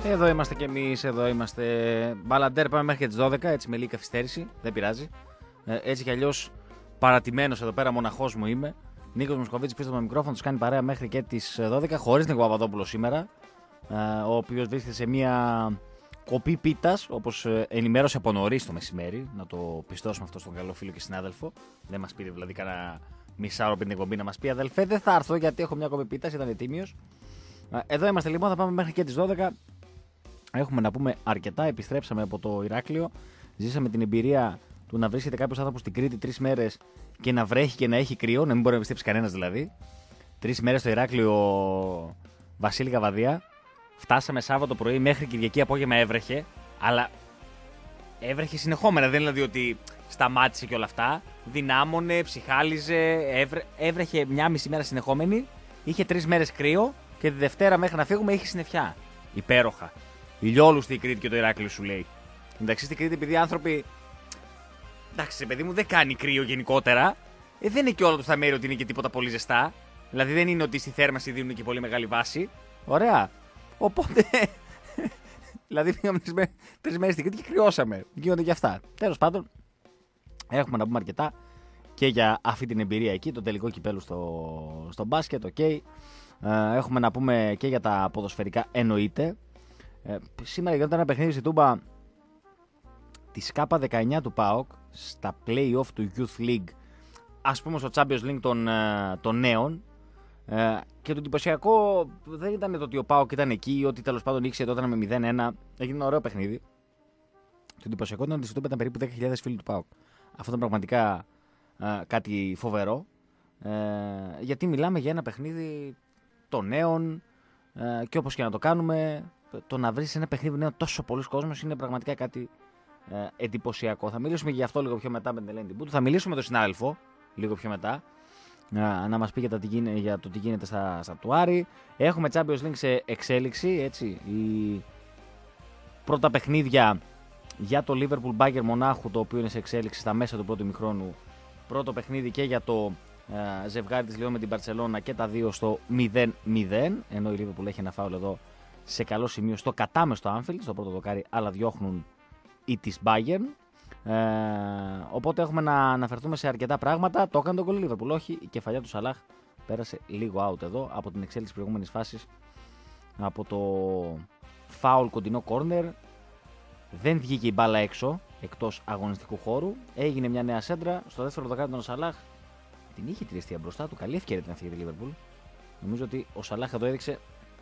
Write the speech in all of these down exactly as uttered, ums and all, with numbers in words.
Εδώ είμαστε κι εμείς, εδώ είμαστε. Μπαλαντέρ, πάμε μέχρι και τις δώδεκα, έτσι με λίγη καθυστέρηση, δεν πειράζει. Ε, έτσι κι αλλιώς παρατημένος εδώ πέρα, μοναχός μου είμαι. Νίκος Μοσκοβίτης πίσω από το μικρόφωνο, τους κάνει παρέα μέχρι και τις δώδεκα, χωρίς Νίκο Παπαδόπουλο σήμερα, ε, ο οποίος βρίσκεται σε μια κοπή πίτας, όπως ενημέρωσε από νωρίς το μεσημέρι. Να το πιστώσουμε αυτό στον καλό φίλο και συνάδελφο. Δεν μας πήρε δηλαδή κανένα μισάωρο πριν την εκπομπή να μας πει: αδελφέ, δεν θα έρθω γιατί έχω μια κοπή πίτας, ήταν τίμιος. Εδώ είμαστε λοιπόν, θα πάμε μέχρι και τις δώδεκα. Έχουμε να πούμε αρκετά. Επιστρέψαμε από το Ηράκλειο. Ζήσαμε την εμπειρία του να βρίσκεται κάποιος άνθρωπος στην Κρήτη τρεις μέρες και να βρέχει και να έχει κρύο, να μην μπορεί να πιστέψει κανένας δηλαδή. Τρεις μέρες στο Ηράκλειο, Βασίλη Καβαδία. Φτάσαμε Σάββατο πρωί, μέχρι Κυριακή απόγευμα έβρεχε. Αλλά έβρεχε συνεχόμενα. Δεν είναι δηλαδή ότι σταμάτησε και όλα αυτά. Δυνάμωνε, ψυχάλιζε. Έβρε... Έβρεχε μια μισή μέρα συνεχόμενη. Είχε τρεις μέρες κρύο και τη Δευτέρα μέχρι να φύγουμε είχε συννεφιά. Υπέροχα. Ηλιόλουστη η Κρήτη και το Ηράκλειο σου λέει. Εντάξει, στην Κρήτη, επειδή οι άνθρωποι. Εντάξει, παιδί μου, δεν κάνει κρύο γενικότερα. Ε, δεν είναι και όλα του στα μέρη ότι είναι και τίποτα πολύ ζεστά. Δηλαδή δεν είναι ότι στη θέρμανση δίνουν και πολύ μεγάλη βάση. Ωραία. Οπότε. Δηλαδή πήγαμε τρεις μέρες στην Κρήτη και κρυώσαμε. Γίνονται και αυτά. Τέλος πάντων, έχουμε να πούμε αρκετά και για αυτή την εμπειρία εκεί, το τελικό κυπέλου στο, στο μπάσκετ. Οκ. Okay. Ε, έχουμε να πούμε και για τα ποδοσφαιρικά, εννοείται. Ε, σήμερα γινόταν ένα παιχνίδι στη Τούμπα της ΚΑΠΑ δεκαεννιά του ΠΑΟΚ στα play-off του Youth League, ας πούμε στο Champions League των, των νέων, ε, και το εντυπωσιακό δεν ήταν το ότι ο ΠΑΟΚ ήταν εκεί ή ότι τέλος πάντων ήξερε τότε με μηδέν ένα. Έγινε ένα ωραίο παιχνίδι. Το εντυπωσιακό ήταν ότι στη Τούμπα ήταν περίπου δέκα χιλιάδες φίλοι του ΠΑΟΚ. Αυτό ήταν πραγματικά ε, κάτι φοβερό, ε, γιατί μιλάμε για ένα παιχνίδι των νέων, ε, και όπως και να το κάνουμε, το να βρεις ένα παιχνίδι νέο τόσο πολλούς κόσμος είναι πραγματικά κάτι ε, εντυπωσιακό. Θα μιλήσουμε για αυτό λίγο πιο μετά με την Ελένη Τιμπούτου. Θα μιλήσουμε με τον συνάδελφο λίγο πιο μετά, ε, να μας πει για, τα, τι γίνεται, για το τι γίνεται στα, στα του Άρη. Έχουμε Champions League σε εξέλιξη, έτσι. Η πρώτα παιχνίδια για το Liverpool Bayern Μονάχου, το οποίο είναι σε εξέλιξη στα μέσα του πρώτου ημιχρόνου. Πρώτο παιχνίδι και για το ε, ζευγάρι της Λιόν με την Μπαρτσελώνα, και τα δύο στο μηδέν μηδέν. Ενώ η Liverpool έχει ένα φάουλ εδώ σε καλό σημείο στο κατάμεστο Anfield, στο πρώτο δοκάρι, αλλά διώχνουν ή της Bayern. Ε, οπότε έχουμε να αναφερθούμε σε αρκετά πράγματα. Το έκανε το γκολ Liverpool, όχι. Η κεφαλιά του Σαλάχ πέρασε λίγο out εδώ από την εξέλιξη προηγούμενης φάσης, από το foul κοντινό corner. Δεν βγήκε η μπάλα έξω, εκτός αγωνιστικού χώρου. Έγινε μια νέα σέντρα. Στο δεύτερο δοκάρι τον Σαλάχ την είχε τη αιστεία μπροστά του. Καλή ευκαιρία την αυτή για τη Liverpool. Νομίζω ότι ο Σαλάχ εδώ έδειξε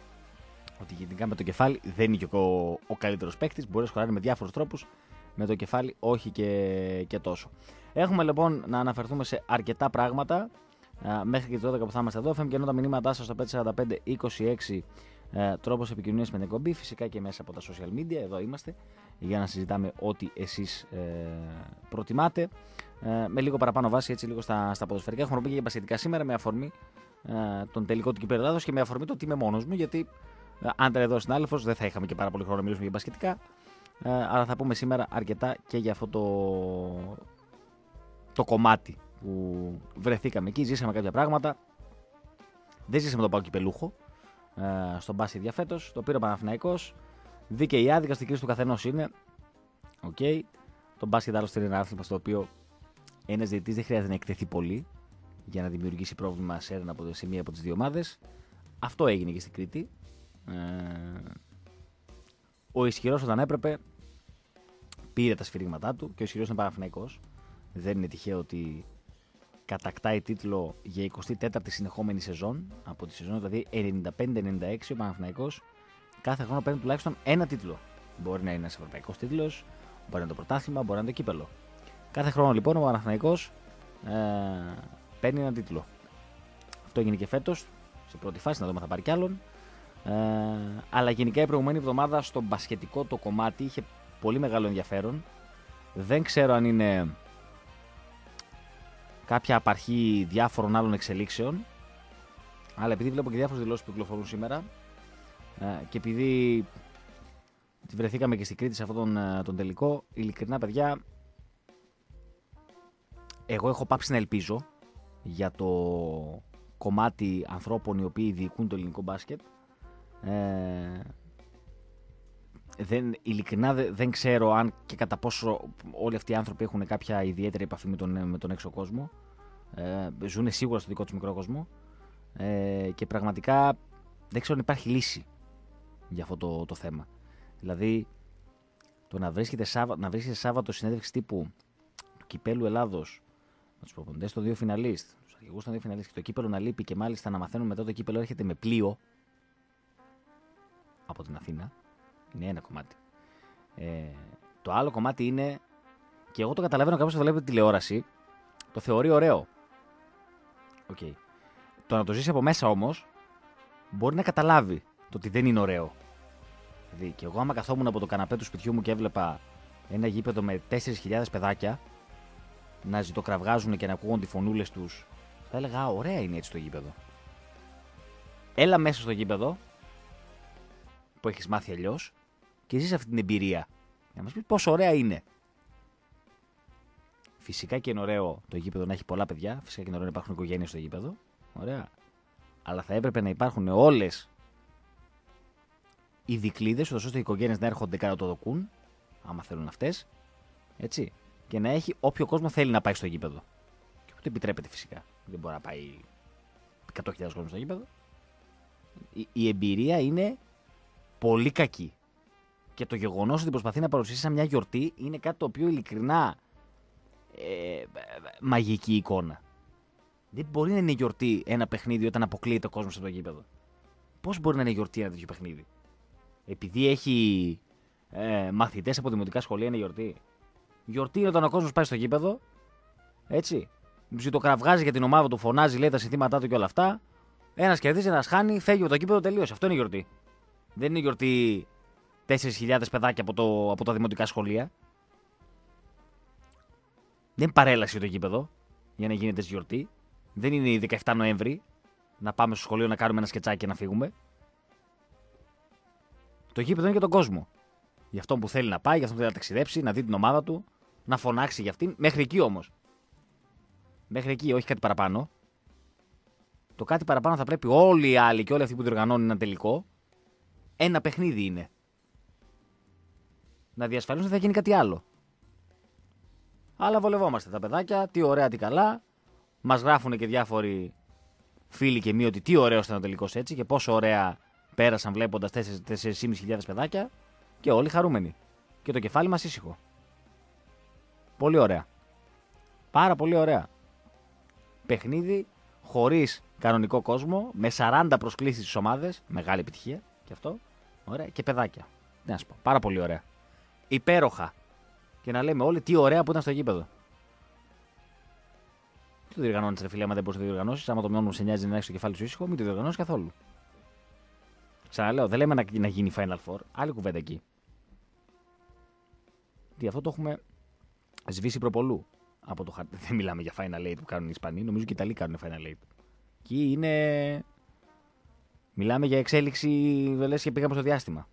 ότι γενικά με το κεφάλι δεν είναι και ο, ο καλύτερος παίκτης. Μπορεί να σκοράρει με διάφορους τρόπους. Με το κεφάλι όχι και, και τόσο. Έχουμε λοιπόν να αναφερθούμε σε αρκετά πράγματα α, μέχρι και τις δώδεκα που θα είμαστε εδώ. Φέρνουμε και ενώ τα μηνύματά σας στο πέντε τέσσερα πέντε είκοσι έξι, ε, τρόπος επικοινωνίας με την εκπομπή. Φυσικά και μέσα από τα social media. Εδώ είμαστε για να συζητάμε ό,τι εσείς ε, προτιμάτε. Ε, με λίγο παραπάνω βάση, έτσι λίγο στα, στα ποδοσφαιρικά. Έχουμε πει και για μπασκετικά σήμερα με αφορμή ε, τον τελικό του κυπέλλου Ελλάδος και με αφορμή το ότι είμαι μόνος μου. Γιατί ε, αν ήταν εδώ συνάδελφος, δεν θα είχαμε και πάρα πολύ χρόνο να μιλήσουμε για μπασκετικά. Ε, αλλά θα πούμε σήμερα αρκετά και για αυτό το, το κομμάτι που βρεθήκαμε εκεί. Ζήσαμε κάποια πράγματα. Δεν ζήσαμε τον ΠΑΟΚ κυπελούχο ε, στον μπάσκετ για φέτος. Το πήρε ο Παναθηναϊκός. Δίκαιη άδικα, στην κρίση του καθενός είναι. Οκ. Okay. Το μπάσκετ άλλωστε είναι ένα άθλημα στο οποίο ένας διαιτητής δεν χρειάζεται να εκτεθεί πολύ για να δημιουργήσει πρόβλημα σε, ένα, σε μία από τις δύο ομάδες. Αυτό έγινε και στην Κρήτη. Ε, ο ισχυρός όταν έπρεπε πήρε τα σφυρίγματά του και ο ισχυρός είναι Παναθηναϊκός. Δεν είναι τυχαίο ότι κατακτάει τίτλο για εικοστή τέταρτη συνεχόμενη σεζόν. Από τη σεζόν δηλαδή ενενήντα πέντε ενενήντα έξι ο Παναθηναϊκός κάθε χρόνο παίρνει τουλάχιστον ένα τίτλο. Μπορεί να είναι ένας ευρωπαϊκός τίτλος, μπορεί να είναι το πρωτάθλημα, μπορεί να είναι το κύπελλο. Κάθε χρόνο λοιπόν ο Παναθηναϊκός ε, παίρνει ένα τίτλο. Αυτό έγινε και φέτος, σε πρώτη φάση, να δούμε θα πάρει κι άλλον. Ε, αλλά γενικά η προηγούμενη εβδομάδα στο μπασκετικό το κομμάτι είχε πολύ μεγάλο ενδιαφέρον. Δεν ξέρω αν είναι κάποια απαρχή διάφορων άλλων εξελίξεων, αλλά επειδή βλέπω και διάφορες δηλώσεις που κυκλοφορούν σήμερα ε, και επειδή βρεθήκαμε και στην Κρήτη σε αυτόν τον, τον τελικό, ειλικρινά παιδιά, εγώ έχω πάψει να ελπίζω για το κομμάτι ανθρώπων οι οποίοι διοικούν το ελληνικό μπάσκετ. Ε, δεν, ειλικρινά δεν, δεν ξέρω αν και κατά πόσο όλοι αυτοί οι άνθρωποι έχουν κάποια ιδιαίτερη επαφή με τον, με τον έξω κόσμο. Ε, ζουν σίγουρα στο δικό τους μικρό κόσμο. Ε, και πραγματικά δεν ξέρω αν υπάρχει λύση για αυτό το, το θέμα. Δηλαδή, το να βρίσκεται Σάββα, να βρίσκεται Σάββατο συνέντευξη τύπου του Κυπέλλου Ελλάδος, με τους προπονητές των δύο φιναλίστ, τους αρχηγούς των δύο φιναλίστ, και το κύπελλο να λείπει και μάλιστα να μαθαίνουν μετά το κύπελλο έρχεται με πλοίο από την Αθήνα, είναι ένα κομμάτι. Ε, το άλλο κομμάτι είναι, και εγώ το καταλαβαίνω, κάποιος το βλέπει τη τηλεόραση, το θεωρεί ωραίο. Okay. Το να το ζήσει από μέσα όμως, μπορεί να καταλάβει το ότι δεν είναι ωραίο. Δηλαδή, και εγώ άμα καθόμουν από το καναπέ του σπιτιού μου και έβλεπα ένα γήπεδο με τέσσερις χιλιάδες παιδάκια να ζητοκραυγάζουν και να ακούγονται οι φωνούλες τους, θα έλεγα, α, ωραία είναι έτσι το γήπεδο. Έλα μέσα στο γήπεδο, που έχεις μάθει αλλιώς, και ζεις αυτή την εμπειρία. Να μας πεις πόσο ωραία είναι. Φυσικά και είναι ωραίο το γήπεδο να έχει πολλά παιδιά, φυσικά και είναι ωραίο να υπάρχουν οικογένειες στο γήπεδο. Ωραία. Αλλά θα έπρεπε να υπάρχουν όλες οι δικλείδες, ώστε οι οικογένειες να έρχονται και να το δοκούν, άμα θέλουν αυτές. Έτσι. Και να έχει όποιο κόσμο θέλει να πάει στο γήπεδο. Και αυτό επιτρέπεται φυσικά. Δεν μπορεί να πάει εκατό χιλιάδες κόσμο στο γήπεδο. Η, η εμπειρία είναι πολύ κακή. Και το γεγονός ότι προσπαθεί να παρουσιάσει σαν μια γιορτή είναι κάτι το οποίο ειλικρινά ε, μαγική εικόνα. Δεν μπορεί να είναι γιορτή ένα παιχνίδι όταν αποκλείεται ο κόσμος από το γήπεδο. Πώς μπορεί να είναι γιορτή ένα τέτοιο παιχνίδι? Επειδή έχει ε, μαθητές από δημοτικά σχολεία, είναι γιορτή. Γιορτή είναι όταν ο κόσμος πάει στο γήπεδο, έτσι. Ζητοκραυγάζει για την ομάδα του, φωνάζει, λέει τα συνθήματά του και όλα αυτά. Ένας κερδίζει, ένας χάνει, φεύγει από το γήπεδο, τελείωσε. Αυτό είναι γιορτή. Δεν είναι γιορτή τέσσερις χιλιάδες παιδάκια από, το, από τα δημοτικά σχολεία. Δεν είναι παρέλαση το γήπεδο για να γίνεται γιορτή. Δεν είναι η δεκαεφτά Νοέμβρη να πάμε στο σχολείο να κάνουμε ένα σκετσάκι και να φύγουμε. Το γήπεδο είναι για τον κόσμο. Για αυτόν που θέλει να πάει, για αυτόν που θέλει να ταξιδέψει, να δει την ομάδα του, να φωνάξει για αυτήν. Μέχρι εκεί όμως. Μέχρι εκεί, όχι κάτι παραπάνω. Το κάτι παραπάνω θα πρέπει όλοι οι άλλοι και όλοι αυτοί που διοργανώνουν ένα τελικό. Ένα παιχνίδι είναι. Να διασφαλίσουν ότι θα γίνει κάτι άλλο. Αλλά βολευόμαστε τα παιδάκια, τι ωραία, τι καλά. Μας γράφουν και διάφοροι φίλοι και μη ότι τι ωραίο ήταν ο τελικός έτσι και πόσο ωραία πέρασαν βλέποντας τέσσερις χιλιάδες πεντακόσια παιδάκια και όλοι χαρούμενοι. Και το κεφάλι μας ήσυχο. Πολύ ωραία. Πάρα πολύ ωραία. Παιχνίδι χωρίς κανονικό κόσμο, με σαράντα προσκλήσεις στις ομάδες, μεγάλη επιτυχία και αυτό. Ωραία. Και παιδάκια. Να σου πω. Πάρα πολύ ωραία. Υπέροχα. Και να λέμε όλοι τι ωραία που ήταν στο γήπεδο. Τι το διοργανώνεις, ρε φίλε, άμα δεν μπορείς να το διοργανώσεις. Άμα το μειώνουν σε νοιάζει να έχεις το κεφάλι σου ήσυχο, μην το διοργανώσεις καθόλου. Ξαναλέω, δεν λέμε να, να γίνει Final Four. Άλλη κουβέντα εκεί. Τι αυτό το έχουμε σβήσει προπολού. Από το χαρτί. Δεν μιλάμε για Final Eight που κάνουν οι Ισπανοί. Νομίζω και οι Ιταλοί κάνουν Final Eight. Εκεί είναι. Μιλάμε για εξέλιξη, λες και πήγαμε στο διάστημα.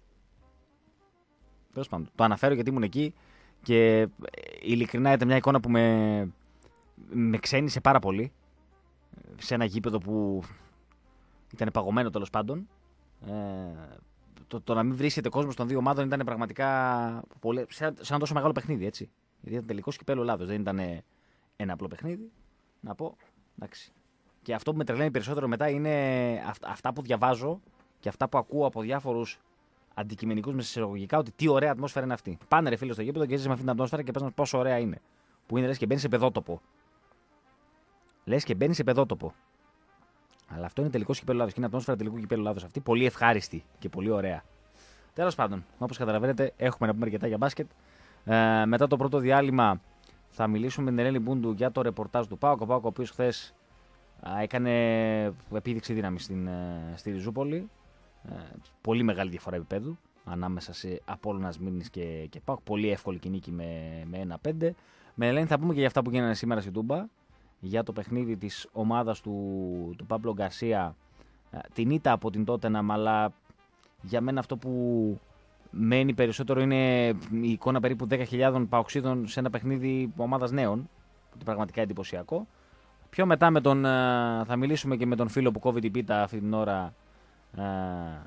Τέλος πάντων. Το αναφέρω γιατί ήμουν εκεί και ειλικρινά ήταν μια εικόνα που με, με ξένησε πάρα πολύ. Σε ένα γήπεδο που ήταν παγωμένο τέλος πάντων. Ε, το, το να μην βρίσκεται κόσμο των δύο ομάδων ήταν πραγματικά πολύ, σαν ένα τόσο μεγάλο παιχνίδι, έτσι. Γιατί ήταν τελικός κυπέλλου Ελλάδος, δεν ήταν ένα απλό παιχνίδι. Να πω, εντάξει. Και αυτό που με τρελαίνει περισσότερο μετά είναι αυτά που διαβάζω και αυτά που ακούω από διάφορους αντικειμενικούς με εισαγωγικά ότι τι ωραία ατμόσφαιρα είναι αυτή. Πάνε ρε φίλε στο γήπεδο και ζεις με αυτή την ατμόσφαιρα και πες μας πόσο ωραία είναι. Που είναι λες και μπαίνει σε παιδότοπο. Λες και μπαίνει σε παιδότοπο. Αλλά αυτό είναι τελικός κυπέλλου Ελλάδος και είναι ατμόσφαιρα τελικού κυπέλλου Ελλάδος αυτή. Πολύ ευχάριστη και πολύ ωραία. Τέλος πάντων, όπως καταλαβαίνετε, έχουμε να πούμε αρκετά για μπάσκετ. Ε, μετά το πρώτο διάλειμμα θα μιλήσουμε με την Ελένη Μπούντου για το ρεπορτάζ του ΠΑΟΚ. Ο ΠΑΟΚ, ο οποίος χθες έκανε επίδειξη δύναμη στην, στη Ριζούπολη. Ε, πολύ μεγάλη διαφορά επίπεδου ανάμεσα σε Απόλλωνα Σμύρνης και, και ΠΑΟΚ. Πολύ εύκολη και νίκη με, με ένα πέντε. Με Ελένη θα πούμε και για αυτά που γίνανε σήμερα στην Τούμπα. Για το παιχνίδι της ομάδας του, του Πάμπλο Γκαρσία. Την ήττα από την Τότεναμ, αλλά για μένα αυτό που μένει περισσότερο είναι η εικόνα περίπου δέκα χιλιάδες παοξίδων σε ένα παιχνίδι ομάδας νέων. Που είναι πραγματικά εντυπωσιακό. Πιο μετά με τον, θα μιλήσουμε και με τον φίλο που κόβει την πίτα αυτή την ώρα.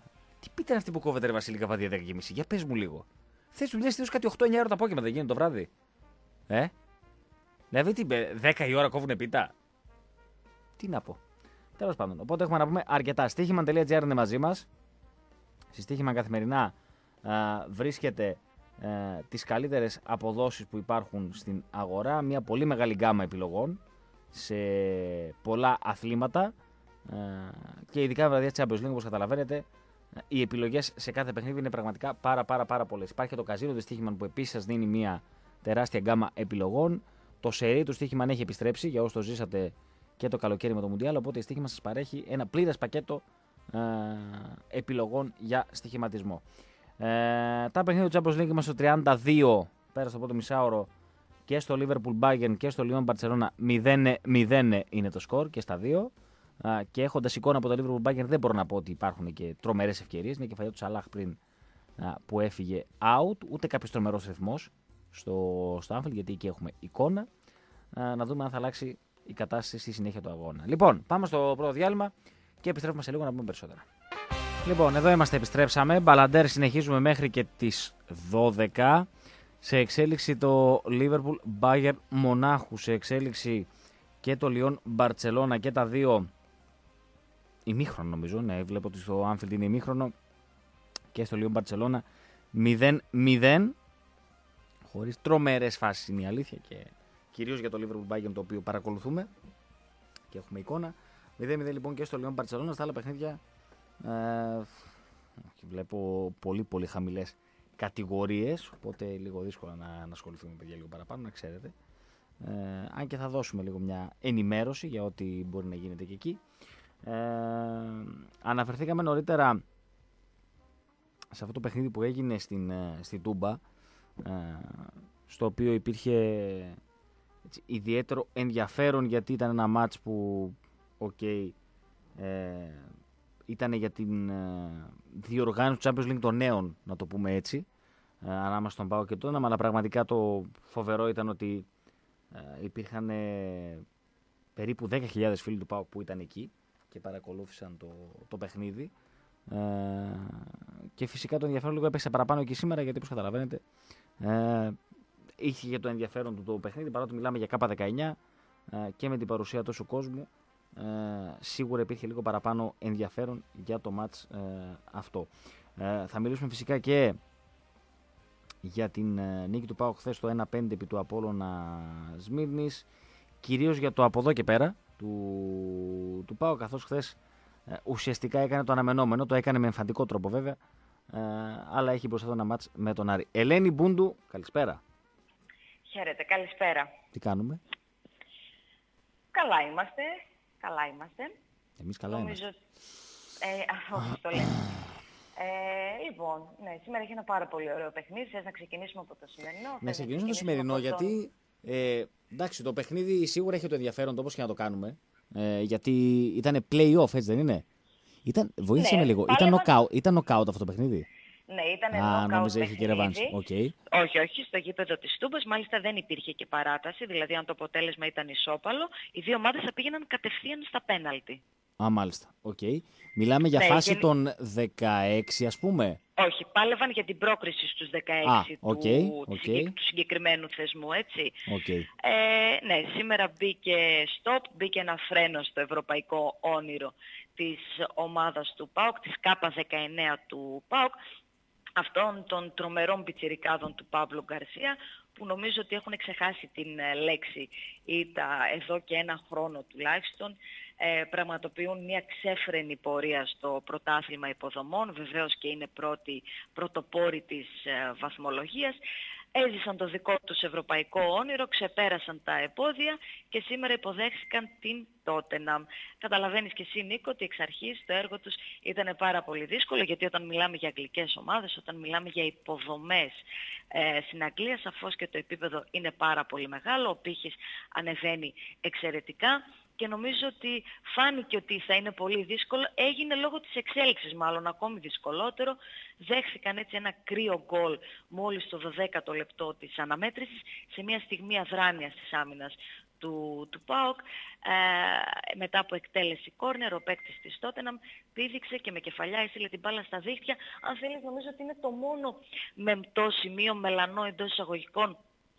Τι πείτε είναι αυτή που κόβεται, ρε Βασίλη Καβαδία, δέκα και μισή. Για πες μου λίγο. Θες δουλειές συνήθως κάτι οκτώ εννιά ώρα το απόγευμα, δεν γίνει το βράδυ. Ε. Δηλαδή τι, δέκα η ώρα κόβουνε πίτα. Τι να πω. Τέλος πάντων. Οπότε έχουμε να πούμε αρκετά. Στοίχημαν τελεία τζι άρ είναι μαζί μας. Στη Στοίχημαν καθημερινά α, βρίσκεται α, τις καλύτερες αποδόσεις που υπάρχουν στην αγορά. Μια πολύ μεγάλη γκάμα επιλογών σε πολλά αθλήματα. Α, και ειδικά βραδιά Champions League, όπως καταλαβαίνετε, οι επιλογές σε κάθε παιχνίδι είναι πραγματικά πάρα πάρα πάρα πολλές. Υπάρχει και το καζίνο του Στοίχημαν που επίσης σας δίνει μια τεράστια γκάμα επιλογών. Το σερί του Στοίχημαν έχει επιστρέψει για όσους το ζήσατε και το καλοκαίρι με το Μουντιάλ. Οπότε η Στοίχημαν σας παρέχει ένα πλήρες πακέτο ε, επιλογών για στοιχηματισμό. Ε, τα παιχνίδια του Champions League είμαστε στο τριάντα δύο πέρα στο πρώτο μισάωρο και στο Liverpool Bayern και στο Lyon Barcelona μηδέν μηδέν είναι το σκορ και στα δύο. Uh, και έχοντας εικόνα από το Liverpool Bayern δεν μπορώ να πω ότι υπάρχουν και τρομερές ευκαιρίες. Μια κεφαλιά του Σαλάχ πριν uh, που έφυγε out, ούτε κάποιος τρομερός ρυθμός στο, στο Anfield, γιατί εκεί έχουμε εικόνα. Uh, να δούμε αν θα αλλάξει η κατάσταση στη συνέχεια του αγώνα. Λοιπόν, πάμε στο πρώτο διάλειμμα και επιστρέφουμε σε λίγο να πούμε περισσότερα. Λοιπόν, εδώ είμαστε, επιστρέψαμε. Μπαλαντέρ συνεχίζουμε μέχρι και τις δώδεκα. Σε εξέλιξη το Liverpool Bayern Μονάχου, σε εξέλιξη και το Lyon Barcelona και τα δύο. Ημίχρονο νομίζω, ναι, βλέπω ότι στο Anfield είναι ημίχρονο και στο Lyon Barcelona μηδέν μηδέν, χωρίς τρομερές φάσεις είναι η αλήθεια και κυρίως για το Liverpool Bayern το οποίο παρακολουθούμε και έχουμε εικόνα. μηδέν μηδέν λοιπόν και στο Lyon Barcelona. Στα άλλα παιχνίδια ε, βλέπω πολύ πολύ χαμηλές κατηγορίες, οπότε λίγο δύσκολα να, να ασχοληθούμε με παιδιά λίγο παραπάνω, να ξέρετε. Ε, αν και θα δώσουμε λίγο μια ενημέρωση για ό,τι μπορεί να γίνεται και εκεί. Ε, αναφερθήκαμε νωρίτερα σε αυτό το παιχνίδι που έγινε στην, στην Τούμπα, ε, στο οποίο υπήρχε έτσι, ιδιαίτερο ενδιαφέρον, γιατί ήταν ένα μάτς που okay, ε, ήταν για την ε, διοργάνωση του Champions League των νέων, να το πούμε έτσι, ε, ανάμεσα στον ΠΑΟΚ και τον, αλλά πραγματικά το φοβερό ήταν ότι ε, υπήρχαν ε, περίπου δέκα χιλιάδες φίλοι του ΠΑΟΚ που ήταν εκεί και παρακολούθησαν το, το παιχνίδι. Ε, και φυσικά το ενδιαφέρον λίγο έπαιξε παραπάνω και σήμερα, γιατί όπως καταλαβαίνετε ε, είχε και το ενδιαφέρον του το παιχνίδι, παρότι μιλάμε για κάπα δεκαεννιά ε, και με την παρουσία τόσου κόσμου ε, σίγουρα υπήρχε λίγο παραπάνω ενδιαφέρον για το μάτς ε, αυτό. Ε, θα μιλήσουμε φυσικά και για την ε, νίκη του ΠΑΟΚ χθες το ένα πέντε επί του Απόλλωνα Σμύρνης, κυρίως για το από εδώ και πέρα του, του ΠΑΟΚ, καθώς χθες ε, ουσιαστικά έκανε το αναμενόμενο, το έκανε με εμφαντικό τρόπο βέβαια, ε, αλλά έχει μπροστά ένα μάτς με τον Άρη. Ελένη Μπούντου, καλησπέρα. Χαίρετε, καλησπέρα. Τι κάνουμε? Καλά είμαστε, καλά είμαστε. Εμείς καλά Νομίζω... είμαστε. Ε, όχι, το λέμε. Ε, λοιπόν, ναι, σήμερα έχει ένα πάρα πολύ ωραίο παιχνίδι. Θες να ξεκινήσουμε από το σημερινό? Να ξεκινήσουμε το σημερινό, γιατί ε, εντάξει, το παιχνίδι σίγουρα έχει το ενδιαφέρον, το όπως και να το κάνουμε. Ε, γιατί ήταν play-off, έτσι δεν είναι? Ήταν, βοήθησε ναι, με λίγο. πάλευα... Ήταν knockout, ήταν knockout αυτό το παιχνίδι. Ναι, ήταν knockout. Α, νόμιζα είχε και ρεβάνς. Okay. Όχι, όχι, στο γήπεδο της Τούμπας μάλιστα δεν υπήρχε και παράταση. Δηλαδή, αν το αποτέλεσμα ήταν ισόπαλο, οι δύο ομάδες θα πήγαιναν κατευθείαν στα πέναλτι. Α, μάλιστα. Okay. Μιλάμε για ναι, φάση γεν... των δεκαέξι, ας πούμε. Όχι, πάλευαν για την πρόκριση στους δεκαέξι ah, okay, του, okay. του συγκεκριμένου θεσμού, έτσι. Okay. Ε, ναι, σήμερα μπήκε stop, μπήκε ένα φρένο στο ευρωπαϊκό όνειρο της ομάδας του ΠΑΟΚ, της Κάπα δεκαεννέα του ΠΑΟΚ, αυτών των τρομερών πιτσιρικάδων του Παύλου Γκαρσία, που νομίζω ότι έχουν ξεχάσει την λέξη ήττα εδώ και ένα χρόνο τουλάχιστον. Ε, πραγματοποιούν μια ξέφρενη πορεία στο πρωτάθλημα υποδομών, βεβαίως και είναι πρώτη πρωτοπόροι της ε, βαθμολογίας. Έζησαν το δικό τους ευρωπαϊκό όνειρο, ξεπέρασαν τα εμπόδια και σήμερα υποδέχθηκαν την Τότεναμ. Καταλαβαίνεις και εσύ, Νίκο, ότι εξ αρχής το έργο τους ήταν πάρα πολύ δύσκολο, γιατί όταν μιλάμε για αγγλικές ομάδες, όταν μιλάμε για υποδομές ε, στην Αγγλία, σαφώς και το επίπεδο είναι πάρα πολύ μεγάλο, ο πύχης ανεβαίνει εξαιρετικά. Και νομίζω ότι φάνηκε ότι θα είναι πολύ δύσκολο. Έγινε λόγω της εξέλιξης μάλλον ακόμη δυσκολότερο. Δέχθηκαν έτσι ένα κρύο γκολ μόλις το δωδέκατο λεπτό της αναμέτρησης, σε μια στιγμή αδράνειας της άμυνας του, του ΠΑΟΚ, ε, μετά από εκτέλεση κόρνερ, ο παίκτης της Τότεναμ πήδηξε και με κεφαλιά έστειλε την μπάλα στα δίχτυα. Αν θέλεις, νομίζω ότι είναι το μόνο μεμπτό σημείο μελανό εντός εισαγωγικών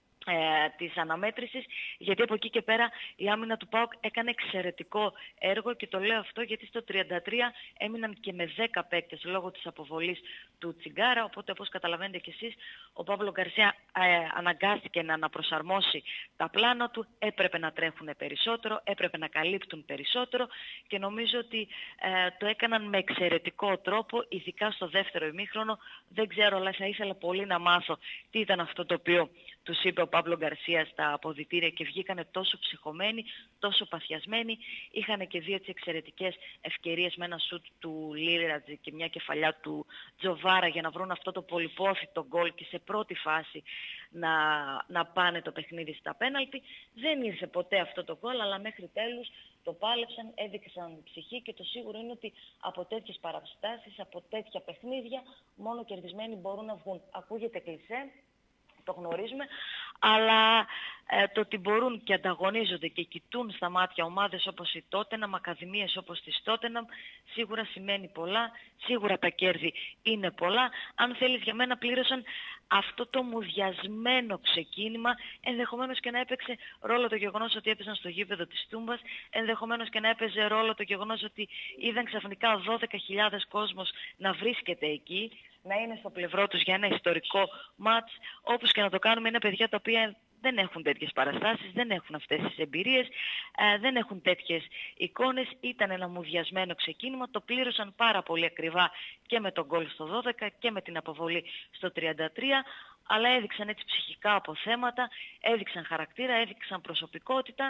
Ε, της αναμέτρησης, γιατί από εκεί και πέρα η άμυνα του ΠΑΟΚ έκανε εξαιρετικό έργο, και το λέω αυτό γιατί στο τριάντα τρία έμειναν και με δέκα παίκτες λόγω της αποβολής του Τσιγκάρα, οπότε όπως καταλαβαίνετε κι εσείς, ο Παύλο Γκαρσία ε, αναγκάστηκε να αναπροσαρμόσει τα πλάνα του, έπρεπε να τρέχουν περισσότερο, έπρεπε να καλύπτουν περισσότερο, και νομίζω ότι ε, το έκαναν με εξαιρετικό τρόπο, ειδικά στο δεύτερο ημίχρονο. Δεν ξέρω, αλλά θα ήθελα πολύ να μάθω τι ήταν αυτό το οποίο τους είπε ο Παύλο Γκαρσία στα αποδυτήρια και βγήκανε τόσο ψυχωμένοι, τόσο παθιασμένοι. Είχαν και δύο έτσι εξαιρετικές ευκαιρίες με ένα σουτ του Λίρατζη και μια κεφαλιά του Τζοβάρα για να βρουν αυτό το πολυπόθητο γκολ και σε πρώτη φάση να, να πάνε το παιχνίδι στα πέναλτι. Δεν ήρθε ποτέ αυτό το γκολ, αλλά μέχρι τέλους το πάλεψαν, έδειξαν ψυχή, και το σίγουρο είναι ότι από τέτοιες παραστάσεις, από τέτοια παιχνίδια, μόνο κερδισμένοι μπορούν να βγουν. Ακούγεται κλισέ, το γνωρίζουμε, αλλά ε, το ότι μπορούν και ανταγωνίζονται και κοιτούν στα μάτια ομάδες όπως η Τότεναμ, ακαδημίες όπως της Τότεναμ, σίγουρα σημαίνει πολλά, σίγουρα τα κέρδη είναι πολλά. Αν θέλεις, για μένα πλήρωσαν αυτό το μουδιασμένο ξεκίνημα, ενδεχομένως και να έπαιξε ρόλο το γεγονός ότι έπαιζαν στο γήπεδο της Τούμπας, ενδεχομένως και να έπαιζε ρόλο το γεγονός ότι είδαν ξαφνικά δώδεκα χιλιάδες κόσμος να βρίσκεται εκεί, να είναι στο πλευρό τους για ένα ιστορικό μάτς. Όπως και να το κάνουμε, είναι παιδιά τα οποία δεν έχουν τέτοιες παραστάσεις, δεν έχουν αυτές τις εμπειρίες, ε, δεν έχουν τέτοιες εικόνες. Ήταν ένα μουδιασμένο ξεκίνημα, το πλήρωσαν πάρα πολύ ακριβά και με τον γκολ στο δώδεκα και με την αποβολή στο τριάντα τρία, αλλά έδειξαν έτσι ψυχικά αποθέματα, έδειξαν χαρακτήρα, έδειξαν προσωπικότητα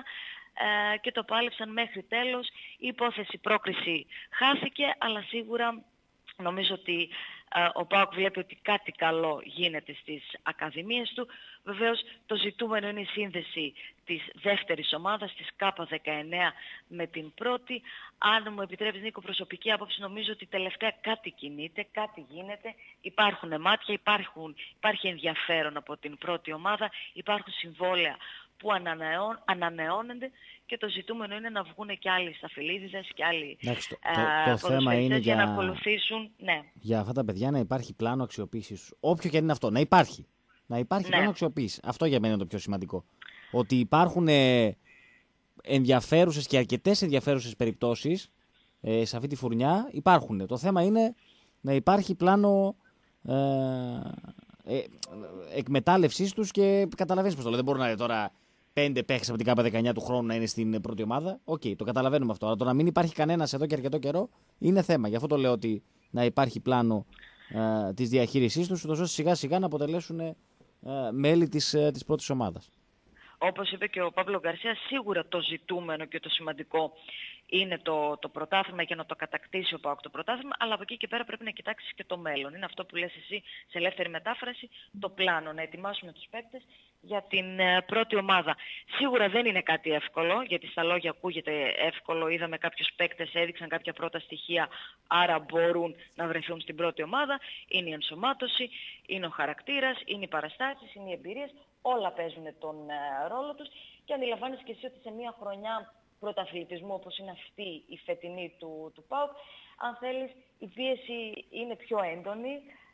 ε, και το πάλεψαν μέχρι τέλος. Η υπόθεση πρόκριση χάθηκε, αλλά σίγουρα νομίζω ότι ε, ο ΠΑΟΚ βλέπει ότι κάτι καλό γίνεται στις ακαδημίες του. Βεβαίως το ζητούμενο είναι η σύνδεση της δεύτερης ομάδας, της Κάπα δεκαεννέα με την πρώτη. Αν μου επιτρέπεις, Νίκο, προσωπική άποψη, νομίζω ότι τελευταία κάτι κινείται, κάτι γίνεται. Υπάρχουν μάτια, υπάρχουν, υπάρχει ενδιαφέρον από την πρώτη ομάδα, υπάρχουν συμβόλαια που ανανεών, ανανεώνονται, και το ζητούμενο είναι να βγουν και άλλοι σταφυλίδιδες και άλλοι Εντάξει, το, ε, το, το θέμα είναι για, για να ακολουθήσουν. Ναι. Για αυτά τα παιδιά να υπάρχει πλάνο αξιοποίησης. Όποιο και αν είναι αυτό, να υπάρχει. Να υπάρχει Ναι. πλάνο αξιοποίησης. Αυτό για μένα είναι το πιο σημαντικό. Ότι υπάρχουν ε, ενδιαφέρουσες και αρκετές ενδιαφέρουσες περιπτώσεις ε, σε αυτή τη φουρνιά. Υπάρχουν. Το θέμα είναι να υπάρχει πλάνο ε, ε, εκμετάλλευσής τους, και καταλαβαίνεις πώς το λέω. Δεν μπορούν να είναι τώρα πέντε παίχτες από την ΚΑΠΑ δεκαεννέα του χρόνου να είναι στην πρώτη ομάδα. Οκ, okay, το καταλαβαίνουμε αυτό. Αλλά το να μην υπάρχει κανένας εδώ και αρκετό καιρό είναι θέμα. Γι' αυτό το λέω ότι να υπάρχει πλάνο ε, της διαχείρισής τους, ώστε σιγά σιγά να αποτελέσουν ε, μέλη της, ε, της πρώτης ομάδας. Όπως είπε και ο Παύλο Γκαρσία, σίγουρα το ζητούμενο και το σημαντικό είναι το, το πρωτάθλημα, για να το κατακτήσει ο ΠΑΟΚ το πρωτάθλημα, αλλά από εκεί και πέρα πρέπει να κοιτάξεις και το μέλλον. Είναι αυτό που λες εσύ σε ελεύθερη μετάφραση, το πλάνο, να ετοιμάσουμε τους παίκτες για την ε, πρώτη ομάδα. Σίγουρα δεν είναι κάτι εύκολο, γιατί στα λόγια ακούγεται εύκολο, είδαμε κάποιους παίκτες, έδειξαν κάποια πρώτα στοιχεία, άρα μπορούν να βρεθούν στην πρώτη ομάδα. Είναι η ενσωμάτωση, είναι ο χαρακτήρας, είναι οι παραστάσεις, είναι οι εμπειρίες, όλα παίζουν τον ε, ρόλο τους, και αντιλαμβάνεσαι και εσύ ότι σε μια χρονιά πρωταθλητισμού όπως είναι αυτή η φετινή του, του ΠΑΟΚ, αν θέλεις, η πίεση είναι πιο έντονη,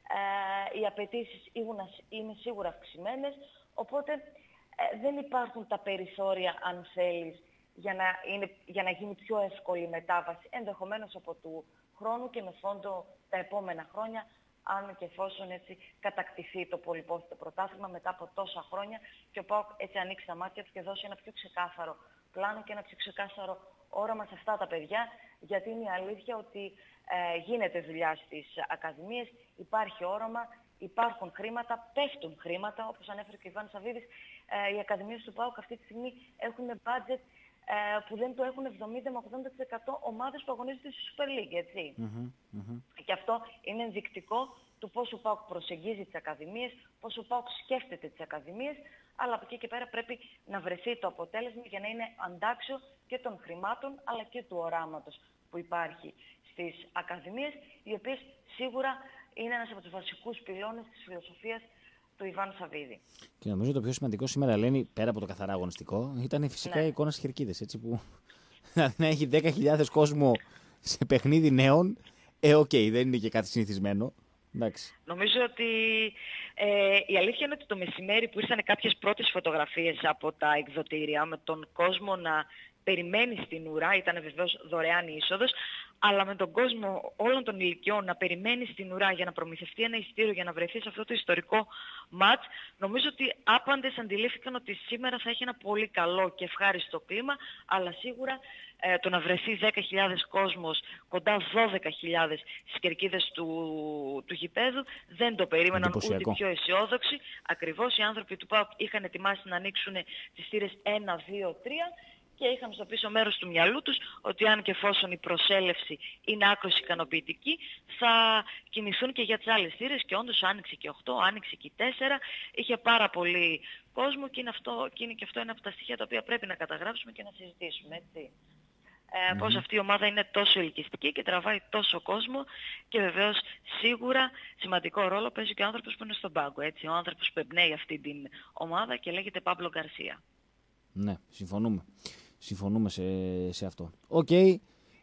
ε, οι απαιτήσεις είναι σίγουρα αυξημένες, οπότε ε, δεν υπάρχουν τα περιθώρια, αν θέλεις, για να, είναι, για να γίνει πιο εύκολη η μετάβαση, ενδεχομένως από του χρόνου και με φόντο τα επόμενα χρόνια, αν και εφόσον έτσι κατακτηθεί το πολυπόθητο πρωτάθλημα μετά από τόσα χρόνια, και ο ΠΑΟΚ έτσι ανοίξει τα μάτια του και δώσει ένα πιο ξεκάθαρο πλάνο και ένα πιο ξεκάθαρο όραμα σε αυτά τα παιδιά, γιατί είναι η αλήθεια ότι ε, γίνεται δουλειά στις ακαδημίες, υπάρχει όραμα, υπάρχουν χρήματα, πέφτουν χρήματα, όπως ανέφερε και ο Ιβάν Σαββίδης, ε, οι ακαδημίες του ΠΑΟΚ αυτή τη στιγμή έχουν budget ε, που δεν το έχουν εβδομήντα με ογδόντα τοις εκατό ομάδες που αγωνίζονται στη Super League, έτσι. Mm-hmm, mm-hmm. Και αυτό είναι ενδεικτικό του πώς ο ΠΑΟΚ προσεγγίζει τις ακαδημίες, πώς ο ΠΑΟΚ σκέφτεται τις ακαδημίες, αλλά από εκεί και πέρα πρέπει να βρεθεί το αποτέλεσμα για να είναι αντάξιο και των χρημάτων, αλλά και του οράματος που υπάρχει στις ακαδημίες, οι οποίες σίγουρα είναι ένας από τους βασικούς πυλώνες της φιλοσοφίας του Ιβάν Σαββίδη. Και νομίζω το πιο σημαντικό σήμερα, Ελένη, πέρα από το καθαρά αγωνιστικό, ήταν φυσικά ναι. η εικόνα στις κερκίδες. Έτσι που να έχει δέκα χιλιάδες κόσμο σε παιχνίδι νέων, ε, οκ, okay, δεν είναι και κάτι συνηθισμένο. Εντάξει. Νομίζω ότι ε, η αλήθεια είναι ότι το μεσημέρι που ήρθαν κάποιες πρώτες φωτογραφίες από τα εκδοτήρια με τον κόσμο να περιμένει στην ουρά, ήταν βεβαίως δωρεάν η είσοδος, αλλά με τον κόσμο όλων των ηλικιών να περιμένει στην ουρά για να προμηθευτεί ένα ειστήριο για να βρεθεί σε αυτό το ιστορικό μάτς, νομίζω ότι άπαντες αντιλήφθηκαν ότι σήμερα θα έχει ένα πολύ καλό και ευχάριστο κλίμα, αλλά σίγουρα ε, το να βρεθεί δέκα χιλιάδες κόσμος, κοντά δώδεκα χιλιάδες στις κερκίδες του, του γηπέδου, δεν το περίμεναν ούτε πιο αισιόδοξοι. Ακριβώς οι άνθρωποι του ΠΑΟΚ είχαν ετοιμάσει να ανοίξουν τις θύρες ένα, δύο, τρία, και είχαν στο πίσω μέρος του μυαλού τους ότι αν και εφόσον η προσέλευση είναι άκρως ικανοποιητική, θα κινηθούν και για τις άλλες θύρες, και όντως άνοιξε και οκτώ, άνοιξε και τέσσερα, είχε πάρα πολύ κόσμο, και είναι, αυτό, και είναι και αυτό ένα από τα στοιχεία τα οποία πρέπει να καταγράψουμε και να συζητήσουμε, έτσι. Ε, mm-hmm. Πώς αυτή η ομάδα είναι τόσο ελκυστική και τραβάει τόσο κόσμο, και βεβαίως σίγουρα σημαντικό ρόλο παίζει και ο άνθρωπος που είναι στον πάγκο, έτσι, ο άνθρωπος που εμπνέει αυτή την ομάδα και λέγεται Πάμπλο Γκαρσία. Ναι, συμφωνούμε. Συμφωνούμε σε, σε αυτό. Οκ. Okay.